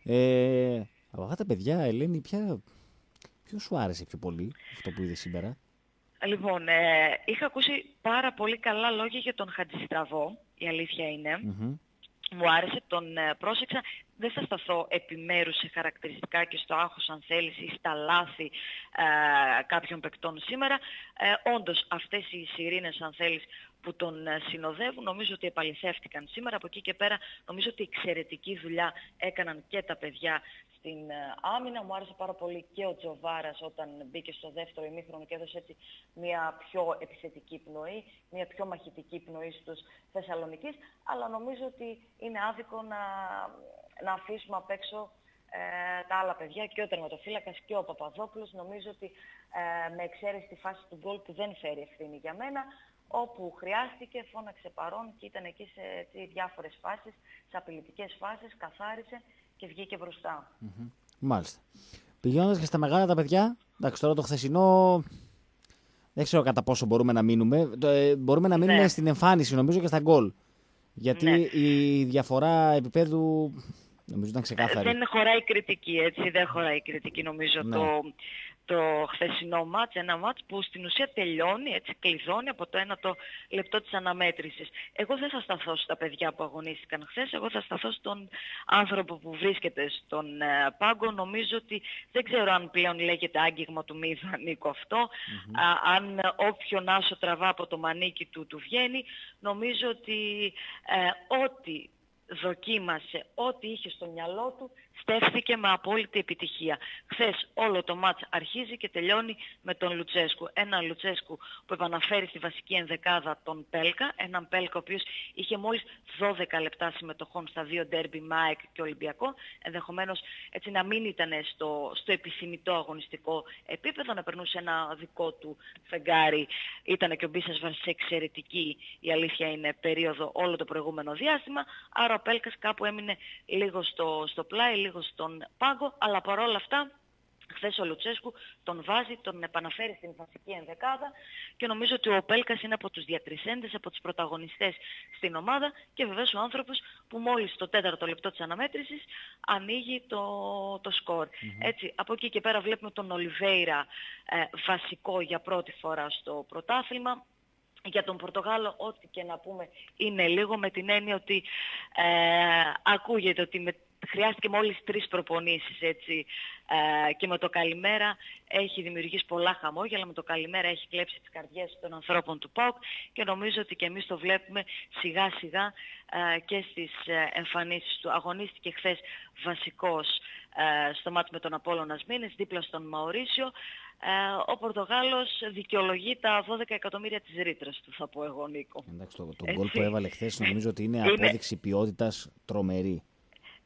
Ε, από αυτά τα παιδιά, Ελένη, ποια, ποιο σου άρεσε πιο πολύ αυτό που είδε σήμερα? Λοιπόν, ε, είχα ακούσει πάρα πολύ καλά λόγια για τον Χατζηστραβό, η αλήθεια είναι. Mm-hmm. Μου άρεσε, τον ε, πρόσεξα. Δεν θα σταθώ επιμέρους σε χαρακτηριστικά και στο άγχος, αν θέλεις, ή στα λάθη ε, κάποιων παικτών σήμερα. Ε, όντως, αυτές οι σιρήνες, αν θέλεις, που τον ε, συνοδεύουν, νομίζω ότι επαληθεύτηκαν σήμερα. Από εκεί και πέρα, νομίζω ότι εξαιρετική δουλειά έκαναν και τα παιδιά στην ε, άμυνα. Μου άρεσε πάρα πολύ και ο Τζοβάρας όταν μπήκε στο δεύτερο ημίχρονο και έδωσε έτσι μια πιο επιθετική πνοή, μια πιο μαχητική πνοή στους Θεσσαλονικείς. Αλλά νομίζω ότι είναι άδικο να... να αφήσουμε απ' έξω ε, τα άλλα παιδιά, και ο τερματοφύλακας και ο Παπαδόπουλος. Νομίζω ότι ε, με εξαίρεση τη φάση του γκολ που δεν φέρει ευθύνη για μένα, όπου χρειάστηκε φώναξε παρόν και ήταν εκεί σε έτσι, διάφορες φάσεις, σε απειλητικές φάσεις, καθάρισε και βγήκε μπροστά. Mm-hmm. Μάλιστα. Πηγαίνοντας και στα μεγάλα τα παιδιά, εντάξει, τώρα το χθεσινό δεν ξέρω κατά πόσο μπορούμε να μείνουμε. Ε, μπορούμε να μείνουμε ναι. στην εμφάνιση, νομίζω, και στα γκολ. Γιατί ναι. η διαφορά επίπεδου νομίζω ήταν ξεκάθαρη. Δεν χωράει κριτική, έτσι, δεν χωράει κριτική νομίζω ναι. το, το χθεσινό μάτς. Ένα μάτς που στην ουσία τελειώνει, έτσι, κλειδώνει από το ένατο λεπτό της αναμέτρησης. Εγώ δεν θα σταθώ στα παιδιά που αγωνίστηκαν χθες, εγώ θα σταθώ στον άνθρωπο που βρίσκεται στον ε, πάγκο. Νομίζω ότι δεν ξέρω αν πλέον λέγεται άγγιγμα του μη ιδανίκο αυτό, mm-hmm. α, αν όποιον άσο τραβά από το μανίκι του του βγαίνει. Νομίζω ότι ε, ό,τι δοκίμασε, ό,τι είχε στο μυαλό του, στέφθηκε με απόλυτη επιτυχία. Χθες όλο το μάτς αρχίζει και τελειώνει με τον Λουτσέσκου. Έναν Λουτσέσκου που επαναφέρει στη βασική ενδεκάδα τον Πέλκα, έναν Πέλκα ο οποίος είχε μόλις δώδεκα λεπτά συμμετοχών στα δύο ντέρμπι με ΑΕΚ και Ολυμπιακό, ενδεχομένως έτσι να μην ήταν στο, στο επιθυμητό αγωνιστικό επίπεδο, να περνούσε ένα δικό του φεγγάρι. Ήταν και ο Μπίσεσβαρ σε εξαιρετική, η αλήθεια είναι, περίοδο όλο το προηγούμενο διάστημα, άρα ο Πέλκας κάπου έμεινε λίγο στο, στο πλάι, λίγο στον πάγκο, αλλά παρόλα αυτά χθες ο Λουτσέσκου τον βάζει, τον επαναφέρει στην βασική ενδεκάδα, και νομίζω ότι ο Πέλκας είναι από τους διακρισέντες, από τους πρωταγωνιστές στην ομάδα, και βεβαίως ο άνθρωπος που μόλις στο τέταρτο λεπτό της αναμέτρησης ανοίγει το, το σκορ. Mm-hmm. Έτσι, από εκεί και πέρα βλέπουμε τον Ολιβέιρα ε, βασικό για πρώτη φορά στο πρωτάθλημα. Για τον Πορτογάλο, ό,τι και να πούμε είναι λίγο, με την έννοια ότι ε, ακούγεται ότι με, χρειάστηκε μόλις τρεις προπονήσεις, έτσι, ε, και με το καλημέρα έχει δημιουργήσει πολλά χαμόγελα, με το καλημέρα έχει κλέψει τις καρδιές των ανθρώπων του ΠΑΟΚ, και νομίζω ότι και εμείς το βλέπουμε σιγά σιγά ε, και στις ε, εμφανίσεις του. Αγωνίστηκε χθες βασικός ε, στο μάτς με τον Απόλλωνα Σμήνες, δίπλα στον Μαουρίσιο. Ε, ο Πορτογάλος δικαιολογεί τα δώδεκα εκατομμύρια της ρήτρας του, θα πω εγώ, Νίκο. Εντάξει, το, το γκολ που έβαλε χθες νομίζω ότι είναι απόδειξη ποιότητας τρομερή.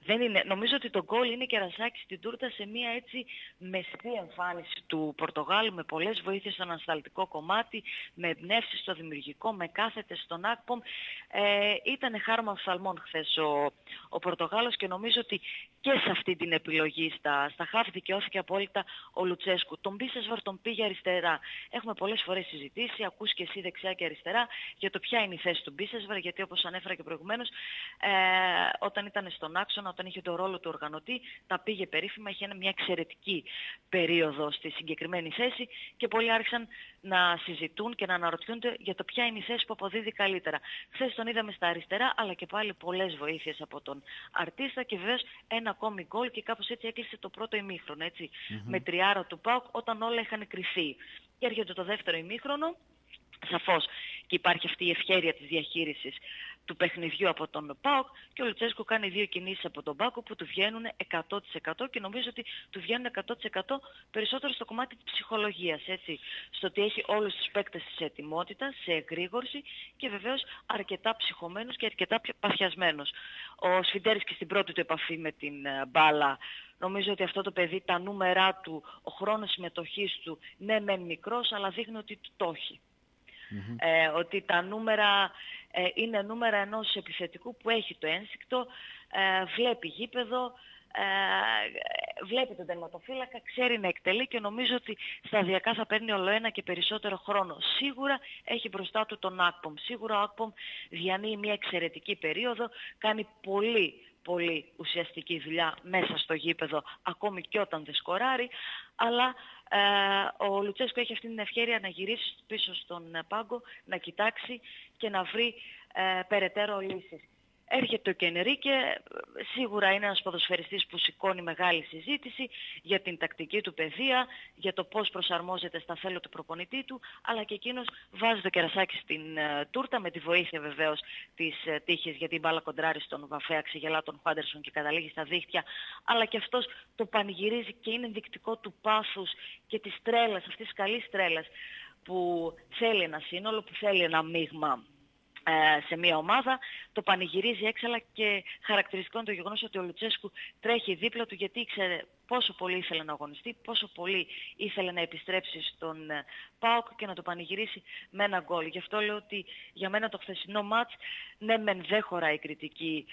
Δεν είναι. Νομίζω ότι το γκολ είναι κερασάκι στην τούρτα σε μια έτσι μεστή εμφάνιση του Πορτογάλου, με πολλές βοήθειες στο ανασταλτικό κομμάτι, με εμπνεύσεις στο δημιουργικό, με κάθετες στον Ακπομ. Ε, ήταν χάρμα οφθαλμών χθες ο, ο Πορτογάλος και νομίζω ότι και σε αυτή την επιλογή στα, στα χαφ δικαιώθηκε απόλυτα ο Λουτσέσκου. Τον Μπίσεσβαρ τον πήγε αριστερά. Έχουμε πολλές φορές συζητήσει, ακούς και εσύ δεξιά και αριστερά, για το ποια είναι η θέση του Μπίσεσβαρ, γιατί όπως ανέφερα και προηγουμένως, ε, όταν ήταν στον άξονα, όταν είχε το ρόλο του οργανωτή, τα πήγε περίφημα, είχε μια εξαιρετική περίοδο στη συγκεκριμένη θέση και πολλοί άρχισαν να συζητούν και να αναρωτιούνται για το ποια είναι η θέση που αποδίδει καλύτερα. Χθες τον είδαμε στα αριστερά, αλλά και πάλι πολλές βοήθειες από τον αρτίστα και βεβαίως ένα ακόμη γκολ και κάπως έτσι έκλεισε το πρώτο ημίχρονο, έτσι, mm-hmm. με τριάρα του ΠΑΟΚ όταν όλα είχαν κρυφεί. Και έρχεται το δεύτερο ημίχρονο, σαφώς και υπάρχει αυτή η ευχέρεια της διαχείρισης του παιχνιδιού από τον ΠΑΟΚ και ο Λουτσέσκου κάνει δύο κινήσεις από τον Πάκο που του βγαίνουν εκατό τοις εκατό και νομίζω ότι του βγαίνουν εκατό τοις εκατό περισσότερο στο κομμάτι της ψυχολογίας, έτσι, στο ότι έχει όλους τους παίκτες σε ετοιμότητα, σε εγρήγορση και βεβαίως αρκετά ψυχωμένους και αρκετά παθιασμένους. Ο Σφιντέρης και στην πρώτη του επαφή με την μπάλα, νομίζω ότι αυτό το παιδί, τα νούμερά του, ο χρόνος συμμετοχής του, ναι μεν μικρός, αλλά δείχνει ότι το έχει. Mm-hmm. Ε, ότι τα νούμερα ε, είναι νούμερα ενός επιθετικού που έχει το ένστικτο, ε, βλέπει γήπεδο, ε, βλέπει τον τερματοφύλακα, ξέρει να εκτελεί και νομίζω ότι σταδιακά θα παίρνει ολοένα και περισσότερο χρόνο. Σίγουρα έχει μπροστά του τον Ακπομ. Σίγουρα ο Ακπομ διανύει μια εξαιρετική περίοδο, κάνει πολύ πολύ ουσιαστική δουλειά μέσα στο γήπεδο, ακόμη και όταν δεν σκοράρει, αλλά ε, ο Λουτσέσκου έχει αυτή την ευκαιρία να γυρίσει πίσω στον πάγκο, να κοιτάξει και να βρει ε, περαιτέρω λύσεις. Έρχεται ο Κενρίκε, σίγουρα είναι ένας ποδοσφαιριστής που σηκώνει μεγάλη συζήτηση για την τακτική του παιδεία, για το πώς προσαρμόζεται στα θέλω του προπονητή του, αλλά και εκείνος βάζει το κερασάκι στην uh, τούρτα, με τη βοήθεια βεβαίως της uh, τύχης, γιατί η μπάλα κοντράρει στον Βαφέα, ξεγελά τον Χουάντερσον και καταλήγει στα δίχτυα, αλλά και αυτός το πανηγυρίζει και είναι ενδεικτικό του πάθους και της τρέλας, αυτής της καλής τρέλας που θέλει ένα σύνολο, που θέλει ένα μείγμα σε μια ομάδα, το πανηγυρίζει έξαλα και χαρακτηριστικό είναι το γεγονός ότι ο Λουτσέσκου τρέχει δίπλα του γιατί ήξερε πόσο πολύ ήθελε να αγωνιστεί, πόσο πολύ ήθελε να επιστρέψει στον ΠΑΟΚ και να το πανηγυρίσει με ένα γκολ. Γι' αυτό λέω ότι για μένα το χθεσινό μάτς, ναι μεν δεν χωράει κριτική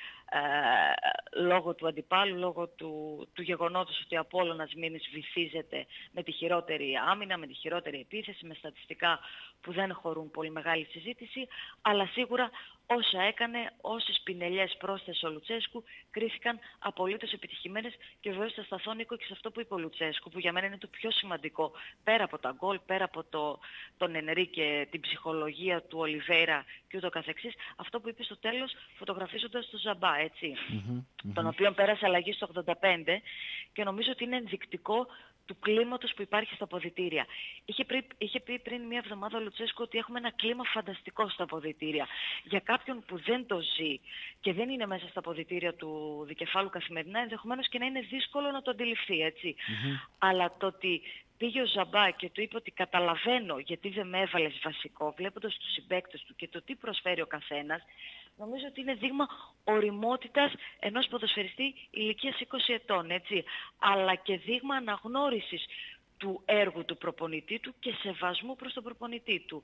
ε, λόγω του αντιπάλου, λόγω του, του γεγονότος ότι ο Απόλλωνας Μήνης βυθίζεται με τη χειρότερη άμυνα, με τη χειρότερη επίθεση, με στατιστικά που δεν χωρούν πολύ μεγάλη συζήτηση, αλλά σίγουρα όσα έκανε, όσες πινελιές πρόσθεσε ο Λουτσέσκου, κρίθηκαν απολύτως επιτυχημένες και βεβαίως θα σταθώ, Νίκο, και σε αυτό που είπε ο Λουτσέσκου, που για μένα είναι το πιο σημαντικό, πέρα από τα γκολ, πέρα από το, τον Ενρίκε, την ψυχολογία του Ολιβέιρα και ούτω καθεξής, αυτό που είπε στο τέλος φωτογραφίζοντας τον Ζαμπά, έτσι, mm-hmm, mm-hmm. τον οποίο πέρασε αλλαγή στο ογδόντα πέντε και νομίζω ότι είναι ενδεικτικό του κλίματος που υπάρχει στα αποδυτήρια. Είχε, πρι, είχε πει πριν μια εβδομάδα ο Λουτσέσκου ότι έχουμε ένα κλίμα φανταστικό στα αποδυτήρια. Για κάποιον που δεν το ζει και δεν είναι μέσα στα αποδυτήρια του δικεφάλου καθημερινά, ενδεχομένως και να είναι δύσκολο να το αντιληφθεί, έτσι. Mm-hmm. Αλλά το ότι πήγε ο Ζαμπά και του είπε ότι καταλαβαίνω γιατί δεν με έβαλες βασικό, βλέποντας τους συμπαίκτες του και το τι προσφέρει ο καθένας, νομίζω ότι είναι δείγμα ωριμότητας ενός ποδοσφαιριστή ηλικίας είκοσι ετών, έτσι, αλλά και δείγμα αναγνώρισης του έργου του προπονητή του και σεβασμού προς τον προπονητή του.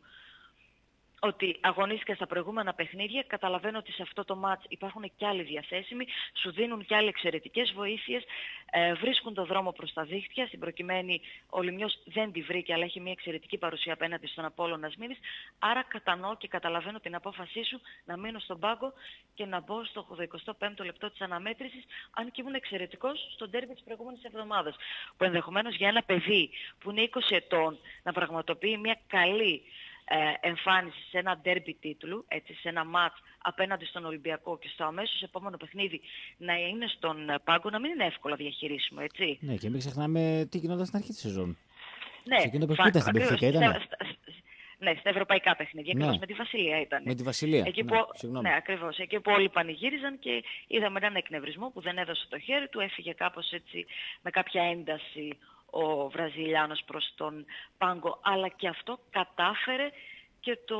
Ότι αγωνίστηκε στα προηγούμενα παιχνίδια, καταλαβαίνω ότι σε αυτό το μάτς υπάρχουν και άλλοι διαθέσιμοι, σου δίνουν και άλλοι εξαιρετικές βοήθειες, ε, βρίσκουν το δρόμο προς τα δίχτυα, στην προκειμένη ο Λιμιός δεν τη βρήκε, αλλά έχει μια εξαιρετική παρουσία απέναντι στον Απόλλωνα Μήνης, άρα κατανοώ και καταλαβαίνω την απόφασή σου να μείνω στον πάγκο και να μπω στο εικοστό πέμπτο λεπτό της αναμέτρησης, αν και ήμουν εξαιρετικός στον ντέρμπι της προηγούμενης εβδομάδας, που ενδεχομένως για ένα παιδί που είναι είκοσι ετών να πραγματοποιεί μια καλή Ε, εμφάνιση σε ένα ντέρμπι τίτλου, έτσι, σε ένα μάτς απέναντι στον Ολυμπιακό και στο αμέσως επόμενο παιχνίδι να είναι στον πάγκο, να μην είναι εύκολα διαχειρίσιμο, έτσι. Ναι, και μην ξεχνάμε τι γινόταν στην αρχή της σεζόν. Ναι, σε εκείνο παιχνίδι στην Μπενφίκα ήταν. Ναι, στα ευρωπαϊκά παιχνίδια, ναι. Ακριβώς με τη Βασιλεία ήταν. Με τη Βασιλεία, εκεί ναι, που, ναι, ακριβώς. Εκεί που όλοι πανηγύριζαν και είδαμε έναν εκνευρισμό που δεν έδωσε το χέρι του, έφυγε κάπως έτσι με κάποια ένταση ο Βραζιλιάνος προς τον πάγκο, αλλά και αυτό κατάφερε και το,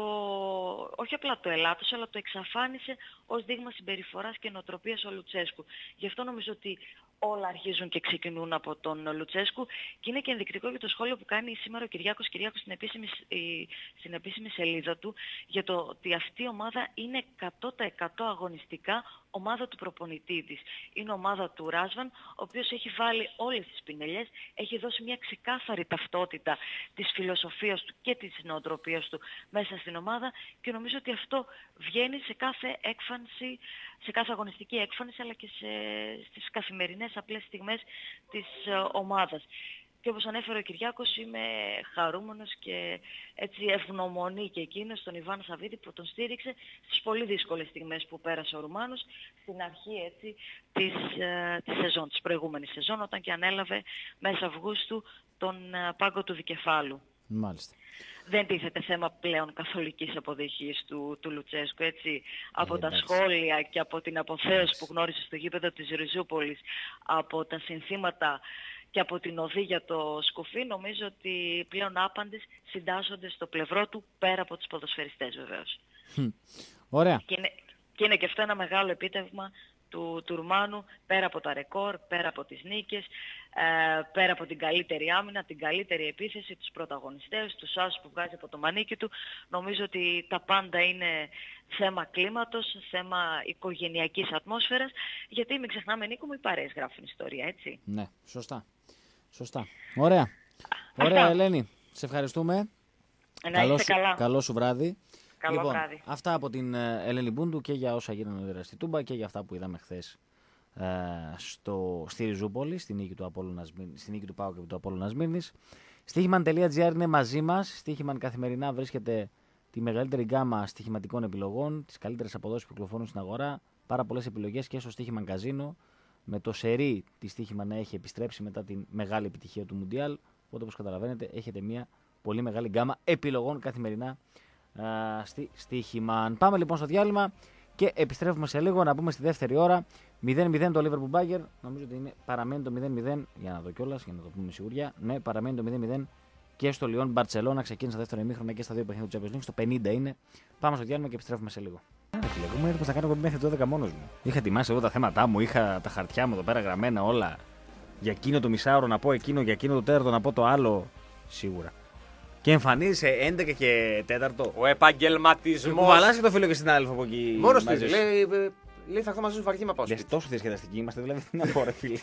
όχι απλά το ελάττωσε, αλλά το εξαφάνισε ως δείγμα συμπεριφοράς και νοοτροπίας ο Λουτσέσκου. Γι' αυτό νομίζω ότι όλα αρχίζουν και ξεκινούν από τον Λουτσέσκου και είναι και ενδεικτικό για το σχόλιο που κάνει σήμερα ο Κυριάκος Κυριάκος στην επίσημη, στην επίσημη σελίδα του για το ότι αυτή η ομάδα είναι εκατό τοις εκατό αγωνιστικά ομάδα του προπονητή της. Είναι ομάδα του Ράσβαν, ο οποίος έχει βάλει όλες τις πινελιές, έχει δώσει μια ξεκάθαρη ταυτότητα της φιλοσοφίας του και της νοοτροπίας του μέσα στην ομάδα και νομίζω ότι αυτό βγαίνει σε κάθε έκφανση, σε κάθε αγωνιστική έκφανση αλλά και σε, στις καθημερινές απλές στιγμές της ε, ομάδας. Και όπως ανέφερε ο Κυριάκος, είμαι χαρούμενος και έτσι ευγνωμονή και εκείνος τον Ιβάν Σαββίδη που τον στήριξε στις πολύ δύσκολες στιγμές που πέρασε ο Ρουμάνος στην αρχή έτσι, της, ε, της σεζόν, της προηγούμενης σεζόν, όταν και ανέλαβε μέσα Αυγούστου τον ε, πάγκο του δικεφάλου. Μάλιστα. Δεν τίθεται θέμα πλέον καθολικής αποδοχής του, του Λουτσέσκου, έτσι, από ε, τα σχόλια και από την αποθέωση που γνώρισε στο γήπεδο της Ριζούπολης, από τα συνθήματα και από την οδή για το σκουφί, νομίζω ότι πλέον άπαντες συντάσσονται στο πλευρό του, πέρα από τους ποδοσφαιριστές βεβαίως. Ωραία. Και είναι, και είναι και αυτό ένα μεγάλο επίτευγμα του, του Ρουμάνου, πέρα από τα ρεκόρ, πέρα από τις νίκες, ε, πέρα από την καλύτερη άμυνα, την καλύτερη επίθεση, τους πρωταγωνιστές, τους άσους που βγάζει από το μανίκι του. Νομίζω ότι τα πάντα είναι θέμα κλίματος, θέμα οικογενειακής ατμόσφαιρας, γιατί μην ξεχνάμε, Νίκο μου, οι παρέες γράφουν ιστορία, έτσι. Ναι, σωστά. Σωστά. Ωραία. Ωραία, αυτά. Ελένη, σε ευχαριστούμε. Να καλό είστε σου, καλά. Καλό σου βράδυ. Καλό λοιπόν, βράδυ. Αυτά από την Ελένη Μπούντου και για όσα γίνανε νωρίτερα στη Τούμπα και για αυτά που είδαμε χθες ε, στο, στη Ριζούπολη, στη νίκη του, στη νίκη του ΠΑΟΚ και του Απόλλωνα Σμύρνης. Στοίχημαν τελεία τζι άρ είναι μαζί μας. Στοίχημαν καθημερινά βρίσκεται τη μεγαλύτερη γκάμα στοιχηματικών επιλογών, τις καλύτερες αποδόσεις που κυκλοφορούν στην αγορά, πάρα πολλές επιλογές και στο Στοίχημαν Καζίνο, με το σερί τη Στοίχημαν να έχει επιστρέψει μετά την μεγάλη επιτυχία του Μουντιάλ. Οπότε, όπως καταλαβαίνετε, έχετε μια πολύ μεγάλη γκάμα επιλογών καθημερινά α, στη Στοίχημαν. Πάμε λοιπόν στο διάλειμμα και επιστρέφουμε σε λίγο να πούμε στη δεύτερη ώρα. μηδέν μηδέν το Liverpool Bayern. Νομίζω ότι είναι, παραμένει το μηδέν μηδέν. Για να δω κιόλας, για να το πούμε σιγουριά. Ναι, παραμένει το μηδέν μηδέν και στο Λιόν Μπαρτσελώνα. Ξεκίνησε δεύτερο ημίχρονο και στα δύο παιχνίδια του Champions League. Στο πενήντα είναι. Πάμε στο διάλειμμα και επιστρέφουμε σε λίγο. Εγώ μου έρθει να κάνω μέχρι το δώδεκα μόνος μου. Είχα ετοιμάσει εγώ τα θέματά μου, είχα τα χαρτιά μου εδώ πέρα γραμμένα όλα. Για εκείνο το μισάωρο να πω εκείνο, για εκείνο το τέταρτο να πω το άλλο. Σίγουρα. Και εμφανίζεσαι έντεκα και τέταρτο. Ο επαγγελματισμός. Μου βαλάσει το φίλο και στην άλλη από εκεί. Μόνος του. Λέει, λέει θα έρθω μαζί σου βαριέμαι πάω. Λες τόσο διασκεδαστικοί είμαστε, δηλαδή τι να πω, ρε φίλε.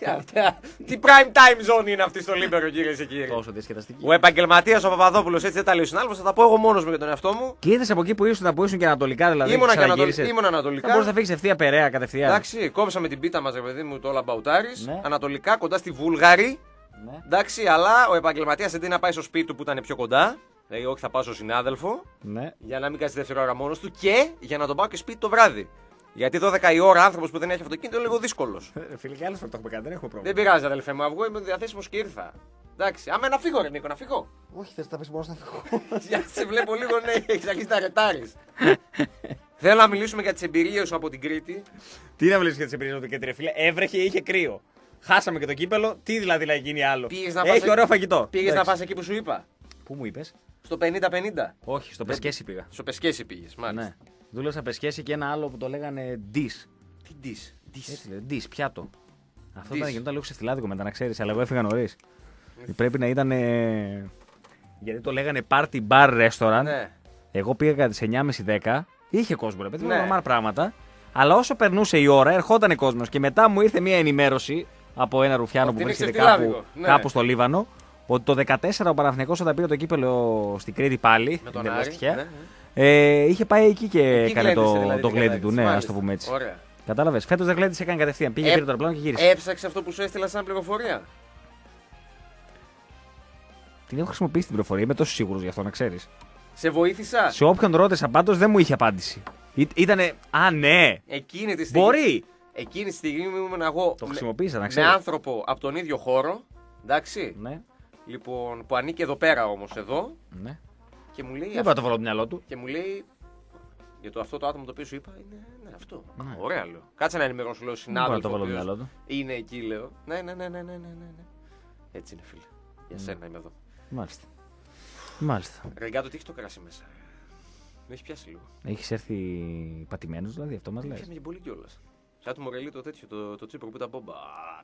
Τι prime time zone είναι αυτή στο Λίμπερο, κυρίες και κύριοι. Τόσο διασκεδαστικοί. Ο επαγγελματίας ο Παπαδόπουλος, έτσι δεν τα λέει ο συνάδελφος, θα τα πω εγώ μόνος μου για τον εαυτό μου. Και ήρθες από εκεί που ήσουν, που ήσουν και ανατολικά, δηλαδή. Ήμουνα και ανατολικά. Ήμουν ανατολικά. Θα μπορείς να φύγεις ευθεία Περαία κατευθείαν. Εντάξει, κόψαμε την πίτα μας, ρε παιδί μου, το όλα μπαουτάρις. Ναι. Ανατολικά, κοντά στη Βούλγαρη. Ναι. Εντάξει, αλλά ο επαγγελματίας αντί να πάει στο σπίτι του που ήταν πιο κοντά. Δηλαδή, όχι, θα πάω στον συνάδελφο. Ναι. Για να μην κάτσει δεύτερη ώρα μόνος του και για να τον πάω και σπίτι το βράδυ. Γιατί δώδεκα η ώρα άνθρωπος που δεν έχει αυτοκίνητο είναι λίγο δύσκολος. Φίλε, και άλλες φορές το έχουμε κάνει, δεν έχουμε πρόβλημα. Δεν πειράζει, αδελφέ μου, αυγό είμαι διαθέσιμος και ήρθα. Εντάξει, άμα να φύγω, ρε Νίκο, να φύγω. Όχι, θες να πεις μπορώ να φύγω. Γιατί σε βλέπω λίγο, ναι, έχεις αρχίσει να ρετάρεις. Θέλω να μιλήσουμε για τις εμπειρίες σου από την Κρήτη. Τι να μιλήσουμε για τις εμπειρίες σου από την Κρήτη, ρε φίλε. Έβρεχε, είχε κρύο. Χάσαμε και το κύπελο, τι δηλαδή να γίνει άλλο. Έχει ωραίο φαγητό. Πήγες να πας εκεί που σου είπα. Πού μου είπες? Στο πενήντα πενήντα. Όχι, στο Πεσκέσι πήγα. Στο Πεσκέσι πήγες, μάλιστα. Ναι. Δούλεψα Πεσκέσι και ένα άλλο που το λέγανε Dis. Τι Dis? Έτσι λέει, Dis, πιάτο. Αυτό ήταν γινόταν λίγο ξεφτιλάδικο μετά, να ξέρεις, αλλά εγώ έφυγα νωρίς. Πρέπει να ήταν. Γιατί το λέγανε Party Bar Restaurant. Ναι. Εγώ πήγα κατά τις εννιά και μισή δέκα. Είχε κόσμο, ρε παιδί, ναι. Νορμάλ πράγματα. Αλλά όσο περνούσε η ώρα, ερχόταν κόσμος και μετά μου ήρθε μια ενημέρωση από ένα ρουφιάνο ότι που βρίσκεται κάπου, ναι. κάπου στο Λίβανο. Ότι το δεκατέσσερα ο Παναθηναϊκός όταν πήγε το κύπελο στην Κρήτη πάλι. Με τον Άρη, ναι, ναι. Ε, είχε πάει εκεί και εκεί έκανε το, δηλαδή, το γλέντι του, ναι, ας το πούμε έτσι. Ωραία. Κατάλαβες. Φέτος δεν γλέντι, έκανε κατευθείαν. Πήγε, ε, πήρε το αεροπλάνο και γύρισε. Έψαξε αυτό που σου έστειλα σαν πληροφορία. Την έχω χρησιμοποιήσει την πληροφορία, είμαι τόσο σίγουρος γι' αυτό, να ξέρεις. Σε βοήθησα. Σε όποιον ρώτησα πάντως δεν μου είχε απάντηση. Ή, ήτανε. Α, ναι! Εκείνη τη στιγμή. Μπορεί! Εκείνη τη στιγμή ήμουν εγώ. Το χρησιμοποίησα, να ξέρεις. Με άνθρωπο από τον ίδιο χώρο. Εντάξει. Ναι. Λοιπόν, που ανήκει εδώ πέρα όμως, εδώ. Ναι. Και μου λέει. Δεν πάω το βάλω το μυαλό του. Και μου λέει. Για το αυτό το άτομο το οποίο σου είπα είναι. Ναι, αυτό. Ναι. Ωραία, λέω. Κάτσε να ενημερώσω, λέω, συνάδελφο. Δεν πάω το βάλω το μυαλό του. Είναι εκεί, λέω. Ναι, ναι, ναι, ναι, ναι, ναι, ναι. Έτσι είναι, φίλε. Για σένα είμαι εδώ. Μάλιστα. Μάλιστα. Ρεγκάτο, τι έχει το κράσι μέσα. έχει πιάσει λίγο. Έχει έρθει πατημένο, δηλαδή αυτό μα λέει. Έχει πολύ κιόλα. Σαν του Μορελί το τέτοιο, το, το τσίπρο που ήταν μπόμπα.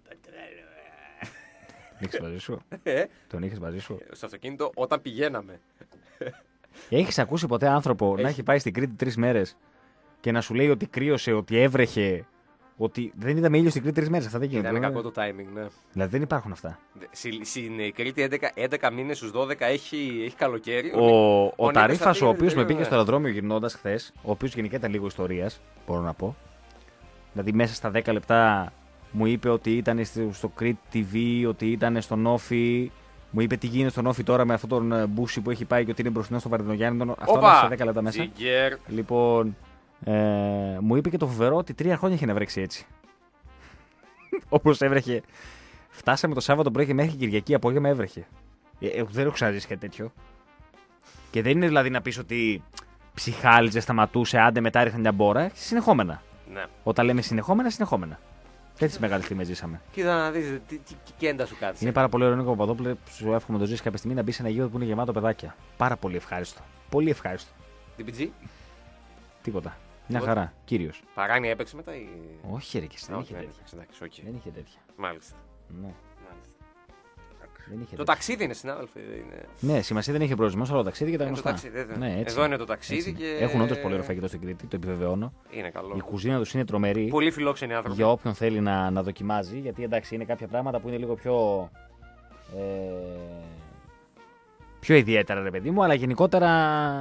Τον είχε μαζί σου. Τον είχε μαζί σου. Στο αυτοκίνητο όταν πηγαίναμε. Έχει ακούσει ποτέ άνθρωπο έχει. να έχει πάει στην Κρήτη τρεις μέρες και να σου λέει ότι κρύωσε, ότι έβρεχε, ότι δεν είδαμε ήλιο στην Κρήτη τρεις μέρες? Αυτά δεν γίνονται. Ήταν κακό το timing, ναι. Δηλαδή δεν υπάρχουν αυτά. Στην Κρήτη έντεκα, έντεκα μήνες στους δώδεκα έχει, έχει καλοκαίρι. Ο, ο, ο Ταρίφας, ο οποίος με πήγε στο αεροδρόμιο γυρνώντας χθες, ο οποίος γενικά ήταν λίγο ιστορίας, μπορώ να πω. Δηλαδή μέσα στα δέκα λεπτά μου είπε ότι ήταν στο Κρήτη τι βι, ότι ήταν στον Όφι. Μου είπε τι γίνεται στον Όφι τώρα με αυτόν τον Μπούσι που έχει πάει και ότι είναι μπροστινό στο Βαρδινογιάννη. Αυτό μέσα σε δέκα λεπτά μέσα. Ζιγκέρ. Λοιπόν, ε, μου είπε και το φοβερό ότι τρία χρόνια είχε να βρέξει έτσι. Όπως έβρεχε. Φτάσαμε το Σάββατο πρωί και μέχρι Κυριακή απόγευμα έβρεχε. Ε, δεν έχω ξαναζήσει κάτι τέτοιο. Και δεν είναι δηλαδή να πει ότι ψυχάλιζε, σταματούσε, άντε μετά ρίχνε μια μπόρα. Συνεχόμενα. Ναι. Όταν λέμε συνεχόμενα, συνεχόμενα. Τέτοιες μεγάλες τιμές ζήσαμε. Κοίτα να δεις τι, τι, τι κέντα σου κάτσε. Είναι πάρα πολύ ωραίο, Νίκο Παπαδόπουλε. Σου εύχομαι να το ζήσει κάποια στιγμή να μπει σε ένα γήπεδο που είναι γεμάτο παιδάκια. Πάρα πολύ ευχάριστο. Πολύ ευχάριστο. ντι πι τζι. Τίποτα. Μια χαρά. Κύριος. Παράνοια έπαιξε μετά ή. Όχι, ρε, και δεν είχε τέτοια. Εντάξει, okay. Δεν είχε τέτοια. Μάλιστα. Ναι. Δεν είχε το τέτοια. Ταξίδι είναι, συνάδελφε. Είναι... Ναι, σημασία δεν είχε προορισμό, αλλά το ταξίδι και τα είναι γνωστά. Το ταξίδι, ναι, έτσι. Εδώ είναι το ταξίδι. Και... Έχουν όντως πολύ ωραίο φαγητό στην Κρήτη, το επιβεβαιώνω. Είναι καλό. Η κουζίνα του είναι τρομερή. Πολύ φιλόξενοι άνθρωποι. Για όποιον θέλει να, να δοκιμάζει, γιατί εντάξει είναι κάποια πράγματα που είναι λίγο πιο. Ε, πιο ιδιαίτερα, ρε παιδί μου, αλλά γενικότερα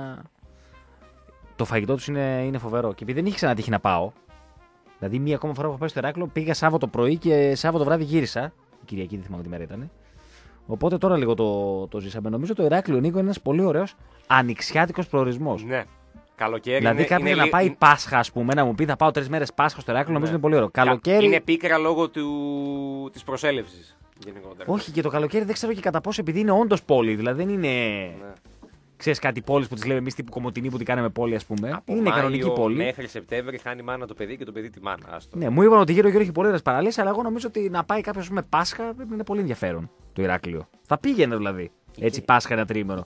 το φαγητό του είναι, είναι φοβερό. Και επειδή δεν είχε ξανατύχει να πάω, δηλαδή μία ακόμα φορά που πάω στο Ηράκλειο, πήγα Σάββατο πρωί και Σάββατο βράδυ γύρισα. Κυριακή, δεν θυμάμαι τι μέρα ήταν. Οπότε τώρα λίγο το, το ζήσαμε. Νομίζω το Ηράκλειο, Νίκο, είναι ένας πολύ ωραίος ανοιξιάτικος προορισμός. Ναι. Καλοκαίρι. Δηλαδή κάποιος να πάει Πάσχα, ας πούμε, να μου πει θα πάω τρεις μέρες Πάσχα στο Ηράκλειο, νομίζω ναι. είναι πολύ ωραίο. Καλοκαίρι... Είναι πίκρα λόγω του... της προσέλευσης. Γενικότερα. Όχι, και το καλοκαίρι δεν ξέρω και κατά πόσο, επειδή είναι όντως πόλη. Δηλαδή δεν είναι. Ναι. Ξέρεις κάτι πόλεις που τις λέμε εμείς τύπου Κομοτηνή που την κάνουμε πόλη, ας πούμε. Από είναι Μάιο κανονική πόλη. Μέχρι Σεπτέμβρη χάνει μάνα το παιδί και το παιδί τη μάνα. Άστο. Ναι, μου είπαν ότι γύρω-γύρω έχει πολύ ωραίες παραλίες, αλλά εγώ νομίζω ότι να πάει κάποιος με Πάσχα είναι πολύ ενδιαφέρον το Ηράκλειο. Θα πήγαινε δηλαδή. Η έτσι, και... Πάσχα ένα τρίμηνο.